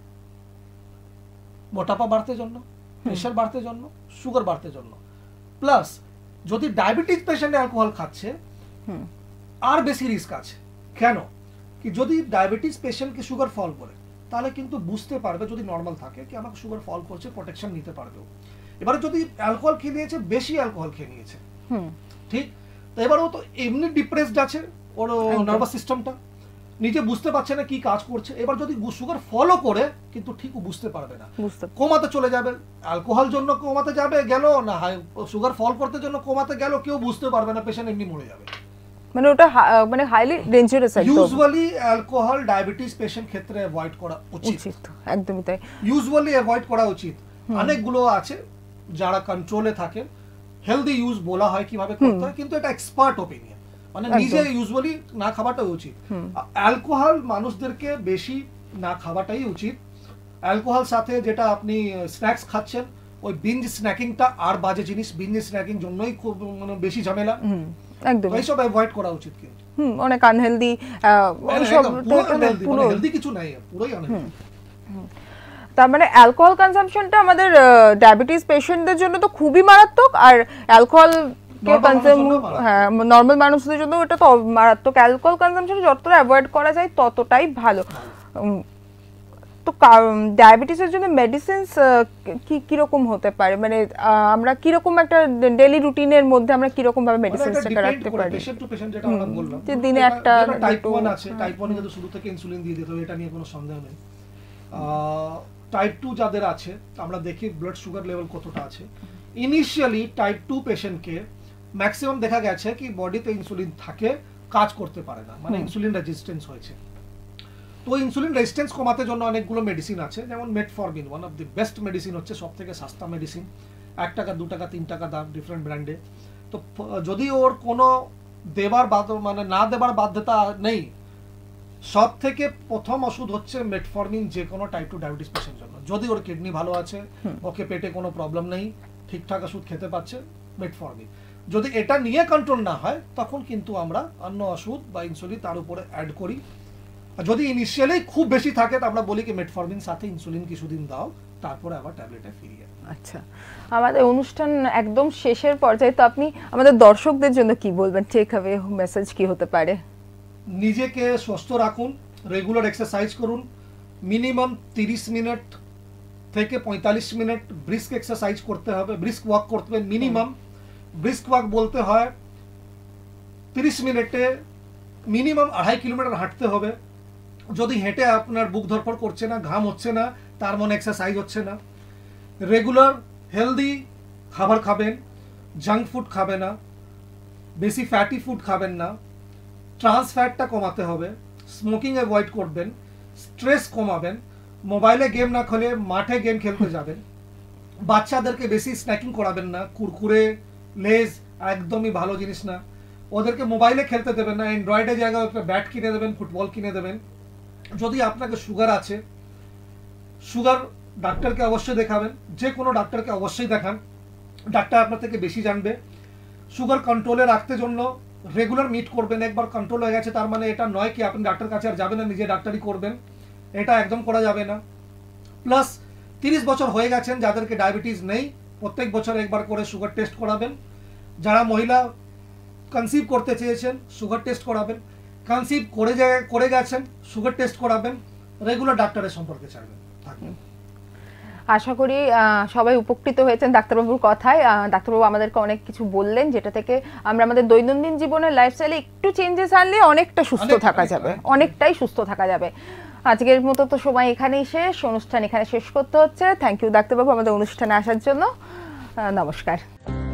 মোটাপা বাড়তে জন্য, প্রেশার বাড়তে জন্য, সুগার বাড়তে জন্য। প্লাস যদি ডায়াবেটিস পেশেন্ট অ্যালকোহল খাচ্ছে আর বেশি রিস্ক আছে। কেন কি যদি ডায়াবেটিস পেশেন্টকে সুগার ফল করে তাহলে কিন্তু বুঝতে পারবে, যদি নর্মাল থাকে কি আমাকে সুগার ফল করছে, প্রোটেকশন নিতে পারবে। এবারে যদি অ্যালকোহল খেয়ে নিয়েছে, বেশি অ্যালকোহল খেয়ে নিয়েছে, ঠিক, তো এবার ও তো এমনি ডিপ্রেসড আছে, ওর নার্ভাস সিস্টেমটা নিজে বুঝতে পারছে না কি কাজ করছে। এবার যদি সুগার ফলো করে কিন্তু ঠিক বুঝতে পারবে না, কোমাতে চলে যাবে, অ্যালকোহল জন্য কোমাতে যাবে গেল না, সুগার ফল করতে জন্য কোমাতে গেল, কেউ বুঝতে পারবে না, পেশেন্ট এমনি মরে যাবে। মানে ওটা মানে highly dangerous. Usually alcohol diabetes patient ক্ষেত্রে অ্যাভয়েড করা উচিত, একদমই তাই, ইউজুয়ালি অ্যাভয়েড করা উচিত। অনেকগুলো আছে যারা কন্ট্রোলে থাকে, হেলদি ইউজ বলা হয় কিভাবে করতে হয়, কিন্তু এটা এক্সপার্ট ওপিনিয়ন, মানে নিজে ইউজুয়ালি না খাওয়াটাই উচিত। অ্যালকোহল মানুষদেরকে বেশি না খাওয়াটাই উচিত। অ্যালকোহল সাথে যেটা আপনি স্ন্যাক্স খাচ্ছেন, ওই বিঞ্জ স্ন্যাকিংটা আর বাজে জিনিস, বিঞ্জ স্ন্যাকিং জন্যই খুব মানে বেশি ঝামেলা, একদম এইসব অ্যাভয়েড করা উচিত। কিন্তু হুম অনেক আনহেলদি, পুরো হেলদি কিছু নাই, পুরোই আনহেলদি। তার মানে অ্যালকোহল কনজাম্পশনটা আমাদের ডায়াবেটিস পেশেন্টদের জন্য তো খুবই মারাত্মক, আর অ্যালকোহল হ্যাঁ নর্মাল মানুষদের জন্য এটা তো মারাত্মক। অ্যালকোহল কনজাম্পশন যতটা অ্যাভয়েড করা যায় ততটাই ভালো। তো ডায়াবেটিসের জন্য মেডিসিনস কি কিরকম হতে পারে, মানে আমরা কিরকম একটা ডেইলি রুটিনের মধ্যে আমরা কিরকম ভাবে মেডিসিনসটা রাখতে পারি? পেশেন্ট টু পেশেন্ট যেটা আমরা বললাম, যে দিনে একটা টাইপ ওয়ান আছে, টাইপ ওয়ান এ যদি শুরু থেকে ইনসুলিন দিয়ে দিতে হবে, এটা নিয়ে কোনো সন্দেহ নেই। টাইপ টু যাদের আছে আমরা দেখি ব্লাড সুগার লেভেল কতটা আছে। ইনিশিয়ালি টাইপ টু পেশেন্টকে ম্যাক্সিমাম দেখা গেছে কি বডিতে ইনসুলিন থাকে, কাজ করতে পারে না, মানে ইনসুলিন রেজিস্ট্যান্স হয়েছে। তো ইনসুলিন রেজিস্ট্যান্স কমাতে জন্য অনেকগুলো মেডিসিন আছে, যেমন metformin one of the best medicine, হচ্ছে সব থেকে সস্তা মেডিসিন, এক টাকা দু টাকা তিন টাকা দাম ডিফারেন্ট ব্র্যান্ডে। তো যদি ওর কোনো দেবার বাধ্য মানে না দেবার বাধ্যতা নেই, সব থেকে প্রথম ওষুধ হচ্ছে মেটফরমিন, যে কোনো টাইপ টু ডায়াবেটিস পেশেন্ট জন্য। যদি ওর কিডনি ভালো আছে, ওকে পেটে কোনো প্রবলেম নেই, ঠিকঠাক ওষুধ খেতে পারছে, মেটফরমিন। যদি এটা নিয়ে কন্ট্রোল না হয় তখন কিন্তু আমরা অন্য ওষুধ বা ইনসুলিন তার উপরে অ্যাড করি। যদি ইনিশিয়ালি খুব বেশি থাকে তো আমরা বলি কি মেটফরমিন সাথে ইনসুলিন কিছুদিন দাও, তারপরে আবার ট্যাবলেটে ফিরিয়ে। আচ্ছা, আমাদের অনুষ্ঠান একদম শেষের পর্যায়ে, তো আপনি আমাদের দর্শকদের জন্য কি বলবেন, টেক অ্যাওয়ে মেসেজ কি হতে পারে? নিজেকে সুস্থ রাখুন, রেগুলার এক্সারসাইজ করুন, মিনিমাম তিরিশ মিনিট থেকে পঁয়তাল্লিশ মিনিট ব্রিস্ক এক্সারসাইজ করতে হবে, ব্রিস্ক ওয়াক করতে হবে মিনিমাম। ব্রিস্ক ওয়াক বলতে হয় তিরিশ মিনিটে মিনিমাম আড়াই কিলোমিটার হাঁটতে হবে। যদি হেঁটে আপনার বুক ধরপড় করছে না, ঘাম হচ্ছে না, তার মানে এক্সারসাইজ হচ্ছে না। রেগুলার হেলদি খাবার খাবেন, জাঙ্ক ফুড খাবে না, বেশি ফ্যাটি ফুড খাবেন না, ট্রান্স ফ্যাটটা কমাতে হবে, স্মোকিং অ্যাভয়েড করবেন, স্ট্রেস কমাবেন, মোবাইলে গেম না খেলে মাঠে গেম খেলতে যাবেন, বাচ্চাদেরকে বেশি স্ন্যাকিং করাবেন না, কুরকুরে লেজ একদমই ভালো জিনিস না, ওদেরকে মোবাইলে খেলতে দেবেন না, অ্যান্ড্রয়েডের জায়গায় একটা ব্যাট কিনে দেবেন, ফুটবল কিনে দেবেন। যদি আপনাকে সুগার আছে, সুগার ডাক্তারকে অবশ্যই দেখাবেন, যে কোনো ডাক্তারকে অবশ্যই দেখান, ডাক্তার আপনার থেকে বেশি জানবে। সুগার কন্ট্রোলে রাখতে জন্য রেগুলার মিট করবেন। একবার কন্ট্রোল হয়ে গেছে তার মানে এটা নয় কি আপনি ডাক্তার কাছে আর যাবেন না, নিজে ডাক্তারি করবেন, এটা একদম করা যাবে না। প্লাস তিরিশ বছর হয়ে গেছেন যাদেরকে ডায়াবেটিস নেই, প্রত্যেক বছর একবার করে সুগার টেস্ট করাবেন। যারা মহিলা কনসিভ করতে চেয়েছেন সুগার টেস্ট করাবেন। কনসিভ করে করে গেছেন, সুগার টেস্ট করাবেন, রেগুলার ডাক্তারের সম্পর্কে চাইবেন। আশা করি সবাই উপকৃত হয়েছেন ডাক্তারবাবুর কথায়। ডাক্তারবাবু আমাদেরকে অনেক কিছু বললেন, যেটা থেকে আমরা আমাদের দৈনন্দিন জীবনের লাইফস্টাইলে একটু চেঞ্জেস আনলে অনেকটা সুস্থ থাকা যাবে, অনেকটাই সুস্থ থাকা যাবে। আজকের মতো তো সময় এখানেই শেষ, অনুষ্ঠান এখানে শেষ করতে হচ্ছে। থ্যাংক ইউ ডাক্তারবাবু আমাদের অনুষ্ঠানে আসার জন্য। নমস্কার।